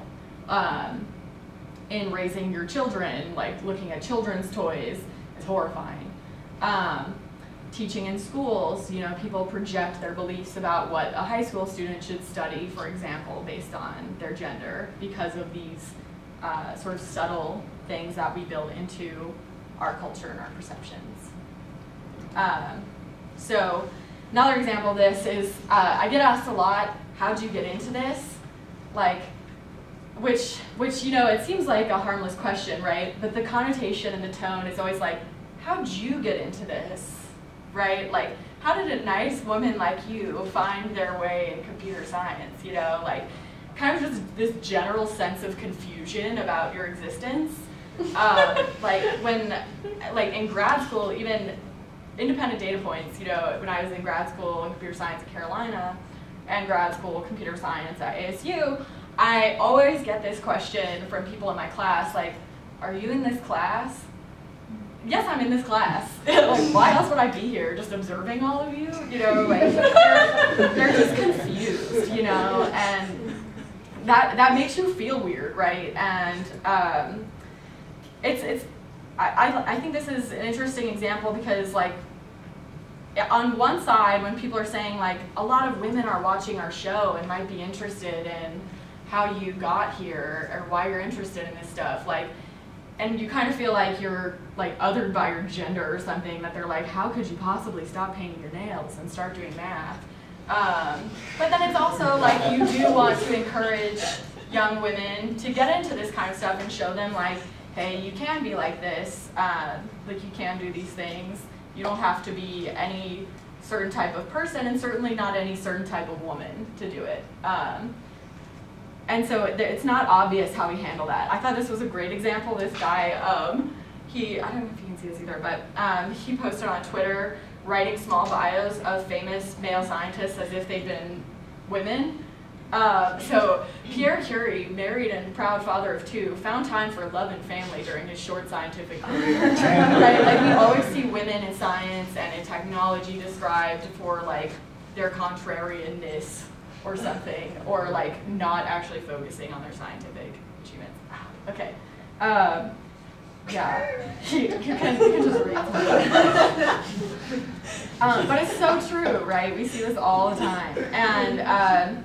um, in raising your children, like looking at children's toys is horrifying. Um, teaching in schools, you know, people project their beliefs about what a high school student should study, for example, based on their gender, because of these uh, sort of subtle things that we build into our culture and our perceptions. Um, so another example of this is, uh, I get asked a lot, how'd you get into this? Like, which, which, you know, it seems like a harmless question, right? But the connotation and the tone is always like, how'd you get into this, right? Like, how did a nice woman like you find their way in computer science, you know? Like, kind of just this general sense of confusion about your existence. Um, like, when, like, in grad school, even independent data points, you know, when I was in grad school in computer science at Carolina and grad school computer science at A S U, I always get this question from people in my class, like, are you in this class? Yes, I'm in this class. Like, why else would I be here? Just observing all of you? You know, like, they're, they're just confused, you know, and that, that makes you feel weird, right? And um, it's, it's I, I, I think this is an interesting example because, like, on one side, when people are saying, like, a lot of women are watching our show and might be interested in how you got here or why you're interested in this stuff, like, and you kind of feel like you're, like, othered by your gender or something, that they're like, how could you possibly stop painting your nails and start doing math? Um, but then it's also like you do want to encourage young women to get into this kind of stuff and show them, like, hey, you can be like this, uh, like you can do these things. You don't have to be any certain type of person, and certainly not any certain type of woman to do it. Um, and so it, it's not obvious how we handle that. I thought this was a great example. This guy, um, he, I don't know if you can see this either, but um, he posted on Twitter writing small bios of famous male scientists as if they'd been women. Uh, so Pierre Curie, married and proud father of two, found time for love and family during his short scientific career. Right? Like, we always see women in science and in technology described for, like, their contrarianness or something, or, like, not actually focusing on their scientific achievements. Okay. Um, yeah, you, you, can, you can just read. um, but it's so true, right? We see this all the time. And um,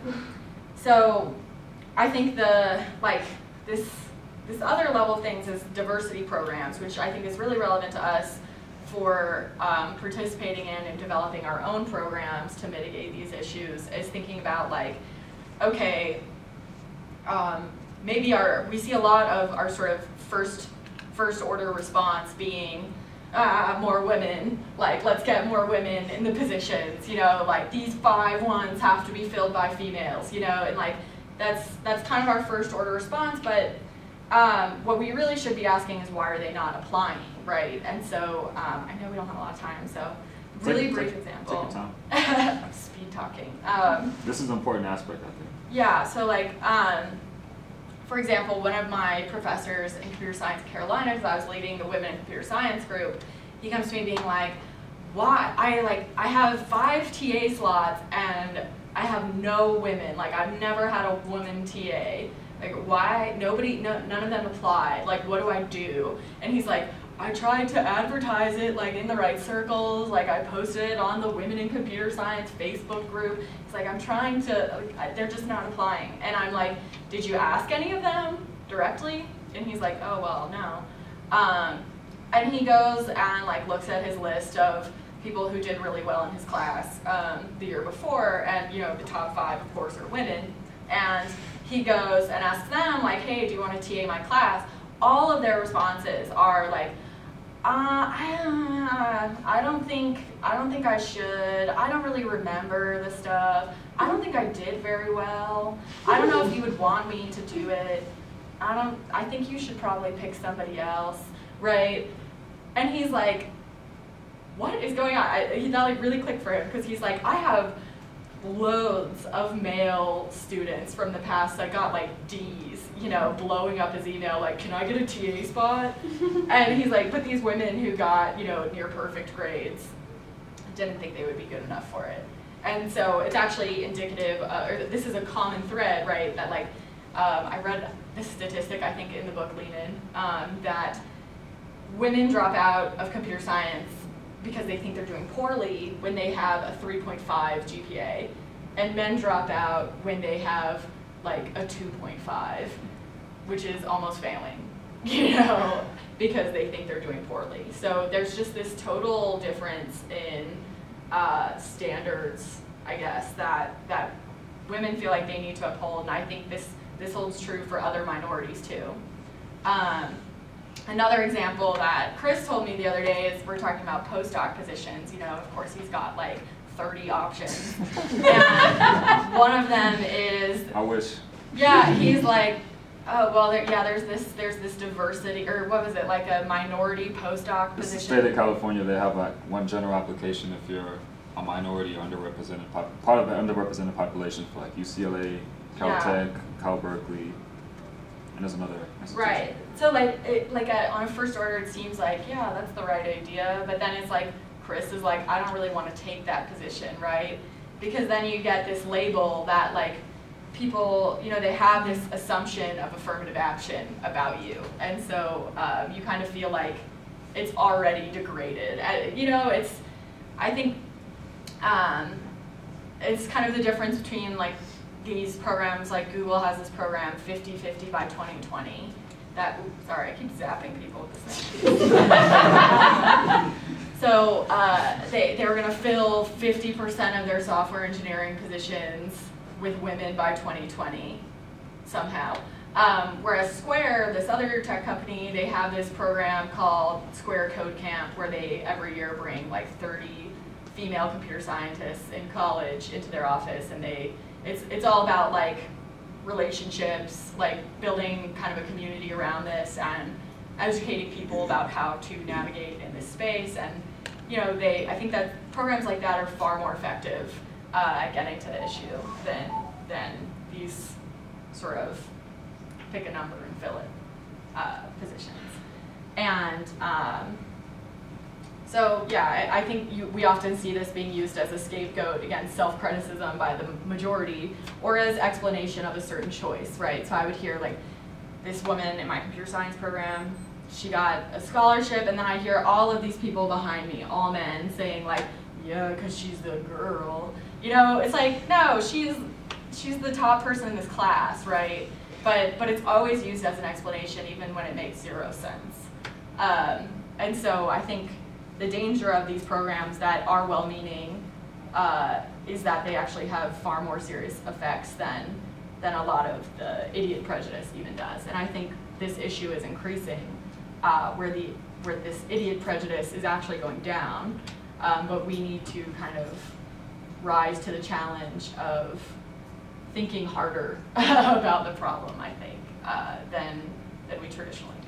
so I think the, like, this, this other level of things is diversity programs, which I think is really relevant to us for um, participating in and developing our own programs to mitigate these issues, is thinking about, like, okay, um, maybe our, we see a lot of our sort of first, first order response being, Uh, more women, like, let's get more women in the positions, you know, like, these five ones have to be filled by females, you know, and, like, that's that's kind of our first order response, but um, what we really should be asking is, why are they not applying, right? And so, um, I know we don't have a lot of time, so really take, brief take, example. Take your time. Speed talking. Um, This is an important aspect, I think. yeah, so, like, um, for example, one of my professors in computer science at Carolina, because I was leading the women in computer science group, he comes to me being like, why? I like I have five T A slots and I have no women. Like, I've never had a woman T A. Like, why? Nobody, no, none of them applied. Like, what do I do? And he's like, I tried to advertise it, like, in the right circles. Like, I posted it on the Women in Computer Science Facebook group. It's like, I'm trying to, like, they're just not applying. And I'm like, did you ask any of them directly? And he's like, oh, well, no. Um, and he goes and, like, looks at his list of people who did really well in his class um, the year before, and, you know, the top five, of course, are women. And he goes and asks them, like, hey, do you want to T A my class? All of their responses are like, Uh, I, uh, I don't think I don't think I should. I don't really remember the stuff. I don't think I did very well. I don't know if you would want me to do it. I don't. I think you should probably pick somebody else, right? And he's like, "What is going on?" I, he, that like really clicked for him, because he's like, "I have loads of male students from the past that got like D's, you know, blowing up his email like, can I get a T A spot?" And he's like, but these women who got, you know, near perfect grades didn't think they would be good enough for it. And so it's actually indicative, uh, or this is a common thread, right, that like um, I read this statistic, I think, in the book Lean In, um, that women drop out of computer science because they think they're doing poorly when they have a three point five G P A, and men drop out when they have like a two point five, which is almost failing, you know, because they think they're doing poorly. So there's just this total difference in uh, standards, I guess, that that women feel like they need to uphold, and I think this this holds true for other minorities too. Um, Another example that Chris told me the other day is we're talking about postdoc positions. You know, of course, he's got like thirty options. And one of them is, I wish. Yeah, he's like, oh, well, there, yeah, there's this there's this diversity, or what was it, like a minority postdoc In the position? state of California, they have like one general application if you're a minority or underrepresented, pop part of the underrepresented population for like U C L A, Caltech, Yeah. Cal Berkeley, and there's another institution. Right. So like, it, like a, on a first order, it seems like, yeah, that's the right idea. But then it's like, Chris is like, I don't really want to take that position, right? Because then you get this label that like, people, you know, they have this assumption of affirmative action about you. And so um, you kind of feel like it's already degraded. Uh, you know, it's, I think, um, it's kind of the difference between like these programs, like Google has this program fifty fifty by twenty twenty. That, oops, sorry, I keep zapping people with this thing. So uh, they, they were going to fill fifty percent of their software engineering positions with women by twenty twenty, somehow. Um, whereas Square, this other tech company, they have this program called Square Code Camp, where they every year bring like thirty female computer scientists in college into their office, and they it's it's all about like relationships, like building kind of a community around this and educating people about how to navigate in this space. And you know, they I think that programs like that are far more effective uh, at getting to the issue than than these sort of pick a number and fill it uh, positions. And um, so yeah, I, I think you, we often see this being used as a scapegoat against self-criticism by the majority, or as explanation of a certain choice, right? So I would hear like, this woman in my computer science program, she got a scholarship, and then I hear all of these people behind me, all men, saying like, yeah, because she's the girl. You know, it's like, no, she's she's the top person in this class, right? But but it's always used as an explanation, even when it makes zero sense. Um, and so I think the danger of these programs that are well-meaning uh, is that they actually have far more serious effects than than a lot of the idiot prejudice even does. And I think this issue is increasing, uh, where the where this idiot prejudice is actually going down. Um, but we need to kind of rise to the challenge of thinking harder about the problem, I think, uh, than than we traditionally do.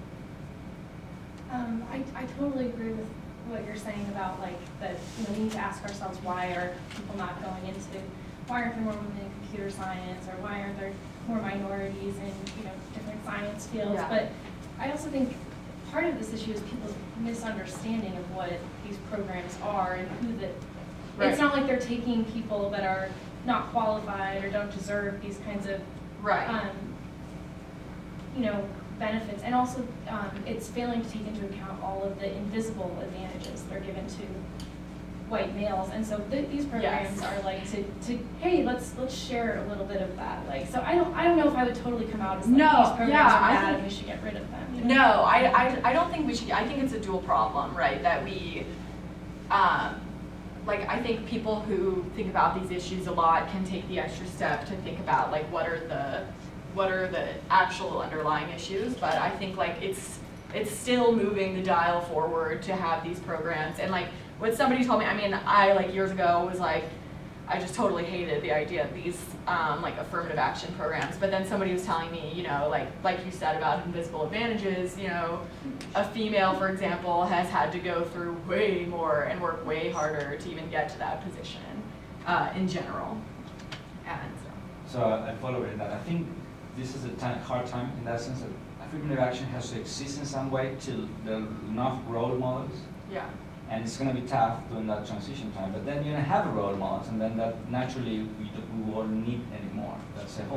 Um, I, I totally agree with what you're saying about like that, you know, we need to ask ourselves, why are people not going into, why aren't there more women in computer science, or why aren't there more minorities in, you know, different science fields? Yeah. But I also think part of this issue is people's misunderstanding of what these programs are and who the, Right. It's not like they're taking people that are not qualified or don't deserve these kinds of, Right. um, you know, benefits. And also, um, it's failing to take into account all of the invisible advantages that are given to white males. And so th these programs Yes. are like to, to, hey, let's let's share a little bit of that. Like, so I don't I don't know if I would totally come out as like, No, these programs yeah, are I bad think- and we should get rid of them. You know? No, I, I, I don't think we should. I think it's a dual problem, right? That we, um, like, I think people who think about these issues a lot can take the extra step to think about like what are the, what are the actual underlying issues. But I think like it's it's still moving the dial forward to have these programs. And like what somebody told me, I mean, I like years ago was like, I just totally hated the idea of these um, like affirmative action programs. But then somebody was telling me, you know, like like you said about invisible advantages, you know, a female, for example, has had to go through way more and work way harder to even get to that position uh, in general. And so. So I I follow in that. I think this is a time, hard time in that sense that affirmative action has to exist in some way till there are enough role models. Yeah. And it's going to be tough during that transition time. But then you're going to have a role models, and then that naturally we, do, we won't need anymore. That's a hope.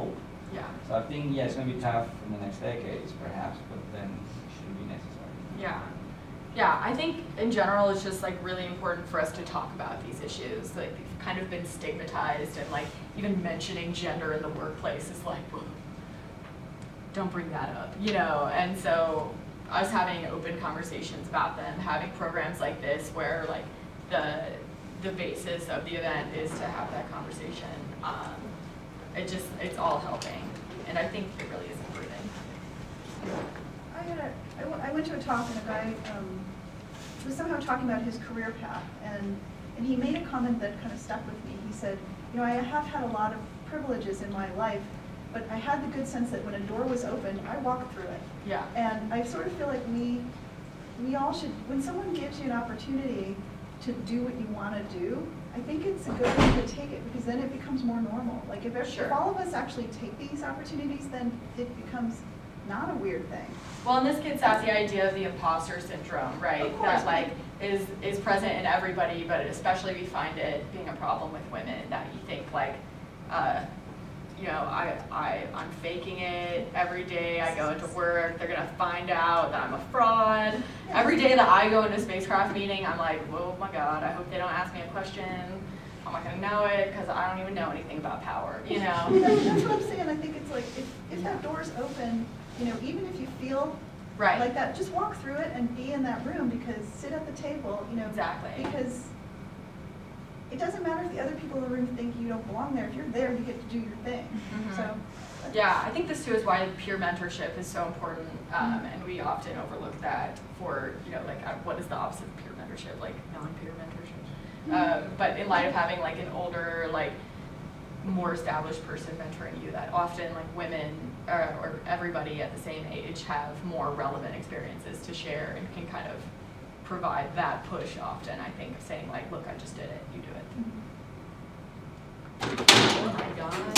Yeah. So I think, yeah, it's gonna be tough in the next decades, perhaps, but then it shouldn't be necessary. Yeah. Yeah, I think in general it's just like really important for us to talk about these issues. Like they've kind of been stigmatized, and like even mentioning gender in the workplace is like, whoa, don't bring that up, you know? And so us having open conversations about them, having programs like this where like the the basis of the event is to have that conversation, um, it just, it's all helping. And I think it really is improving. I had a, I, w I went to a talk and a guy um, was somehow talking about his career path, and and he made a comment that kind of stuck with me. He said, you know, I have had a lot of privileges in my life, but I had the good sense that when a door was opened, I walked through it. Yeah. And I sort of feel like we we all should, when someone gives you an opportunity to do what you want to do, I think it's a good thing to take it, because then it becomes more normal. Like if, Sure. if all of us actually take these opportunities, then it becomes not a weird thing. Well, and this gets at the idea of the imposter syndrome, right? Of course. That like is is present in everybody, but especially we find it being a problem with women, that you think like, uh, you know, I, I, I'm faking it every day. I go into work, they're gonna find out that I'm a fraud. Every day that I go into a spacecraft meeting, I'm like, oh my God, I hope they don't ask me a question. I'm not gonna know it because I don't even know anything about power, you know? that's, that's what I'm saying. I think it's like, if, if that door's open, you know, even if you feel Right. like that, just walk through it and be in that room, because sit at the table, you know. Exactly. Because it doesn't matter if the other people in the room think you don't belong there. If you're there, you get to do your thing. Mhm. So. Yeah, I think this too is why peer mentorship is so important, um, and we often overlook that for, you know, like uh, what is the opposite of peer mentorship, like non-peer mentorship. Um, but in light of having like an older, like more established person mentoring you, that often like women uh, or everybody at the same age have more relevant experiences to share and can kind of provide that push often, I think, of saying like, look, I just did it, you do it. Oh my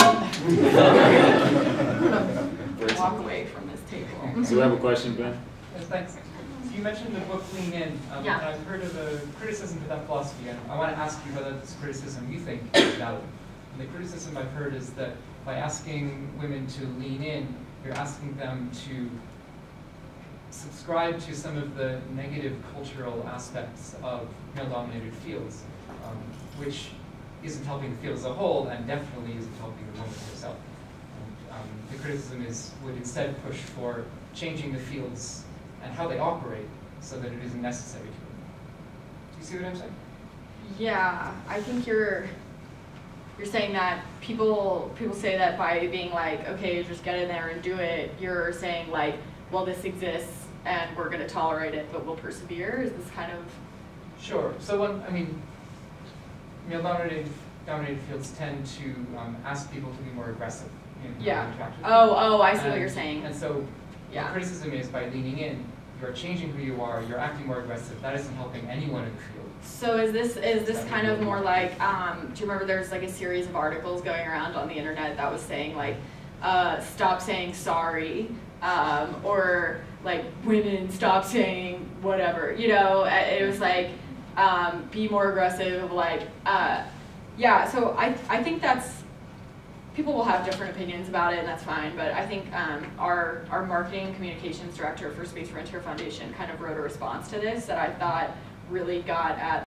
God. Walk away from this table. So we have a question, Ben? Yes, thanks. So you mentioned the book Lean In, um, Yeah. and I've heard of a criticism to that philosophy, and I want to ask you whether this criticism you think is valid. And the criticism I've heard is that by asking women to lean in, you're asking them to subscribe to some of the negative cultural aspects of male-dominated fields, um, which isn't helping the field as a whole, and definitely isn't helping the woman herself. And, um, the criticism is would instead push for changing the fields and how they operate so that it isn't necessary to them. Do you see what I'm saying? Yeah, I think you're you're saying that people people say that by being like, okay, just get in there and do it, you're saying like, well, this exists and we're going to tolerate it, but we'll persevere. Is this kind of? Sure. So when, I mean, male-dominated dominated fields tend to um, ask people to be more aggressive in how Yeah. they interact with Oh, people. oh, I see and, what you're saying. And so Yeah. the criticism is by leaning in, you're changing who you are, you're acting more aggressive. That isn't helping anyone in the field. So is this is this kind of more like, um, do you remember there's like a series of articles going around on the internet that was saying like, uh, stop saying sorry, um, or like women stop saying whatever, you know, it was like, um, be more aggressive, like, uh, yeah, so I, I think that's, people will have different opinions about it, and that's fine, but I think um, our, our marketing communications director for Space Frontier Foundation kind of wrote a response to this that I thought really got at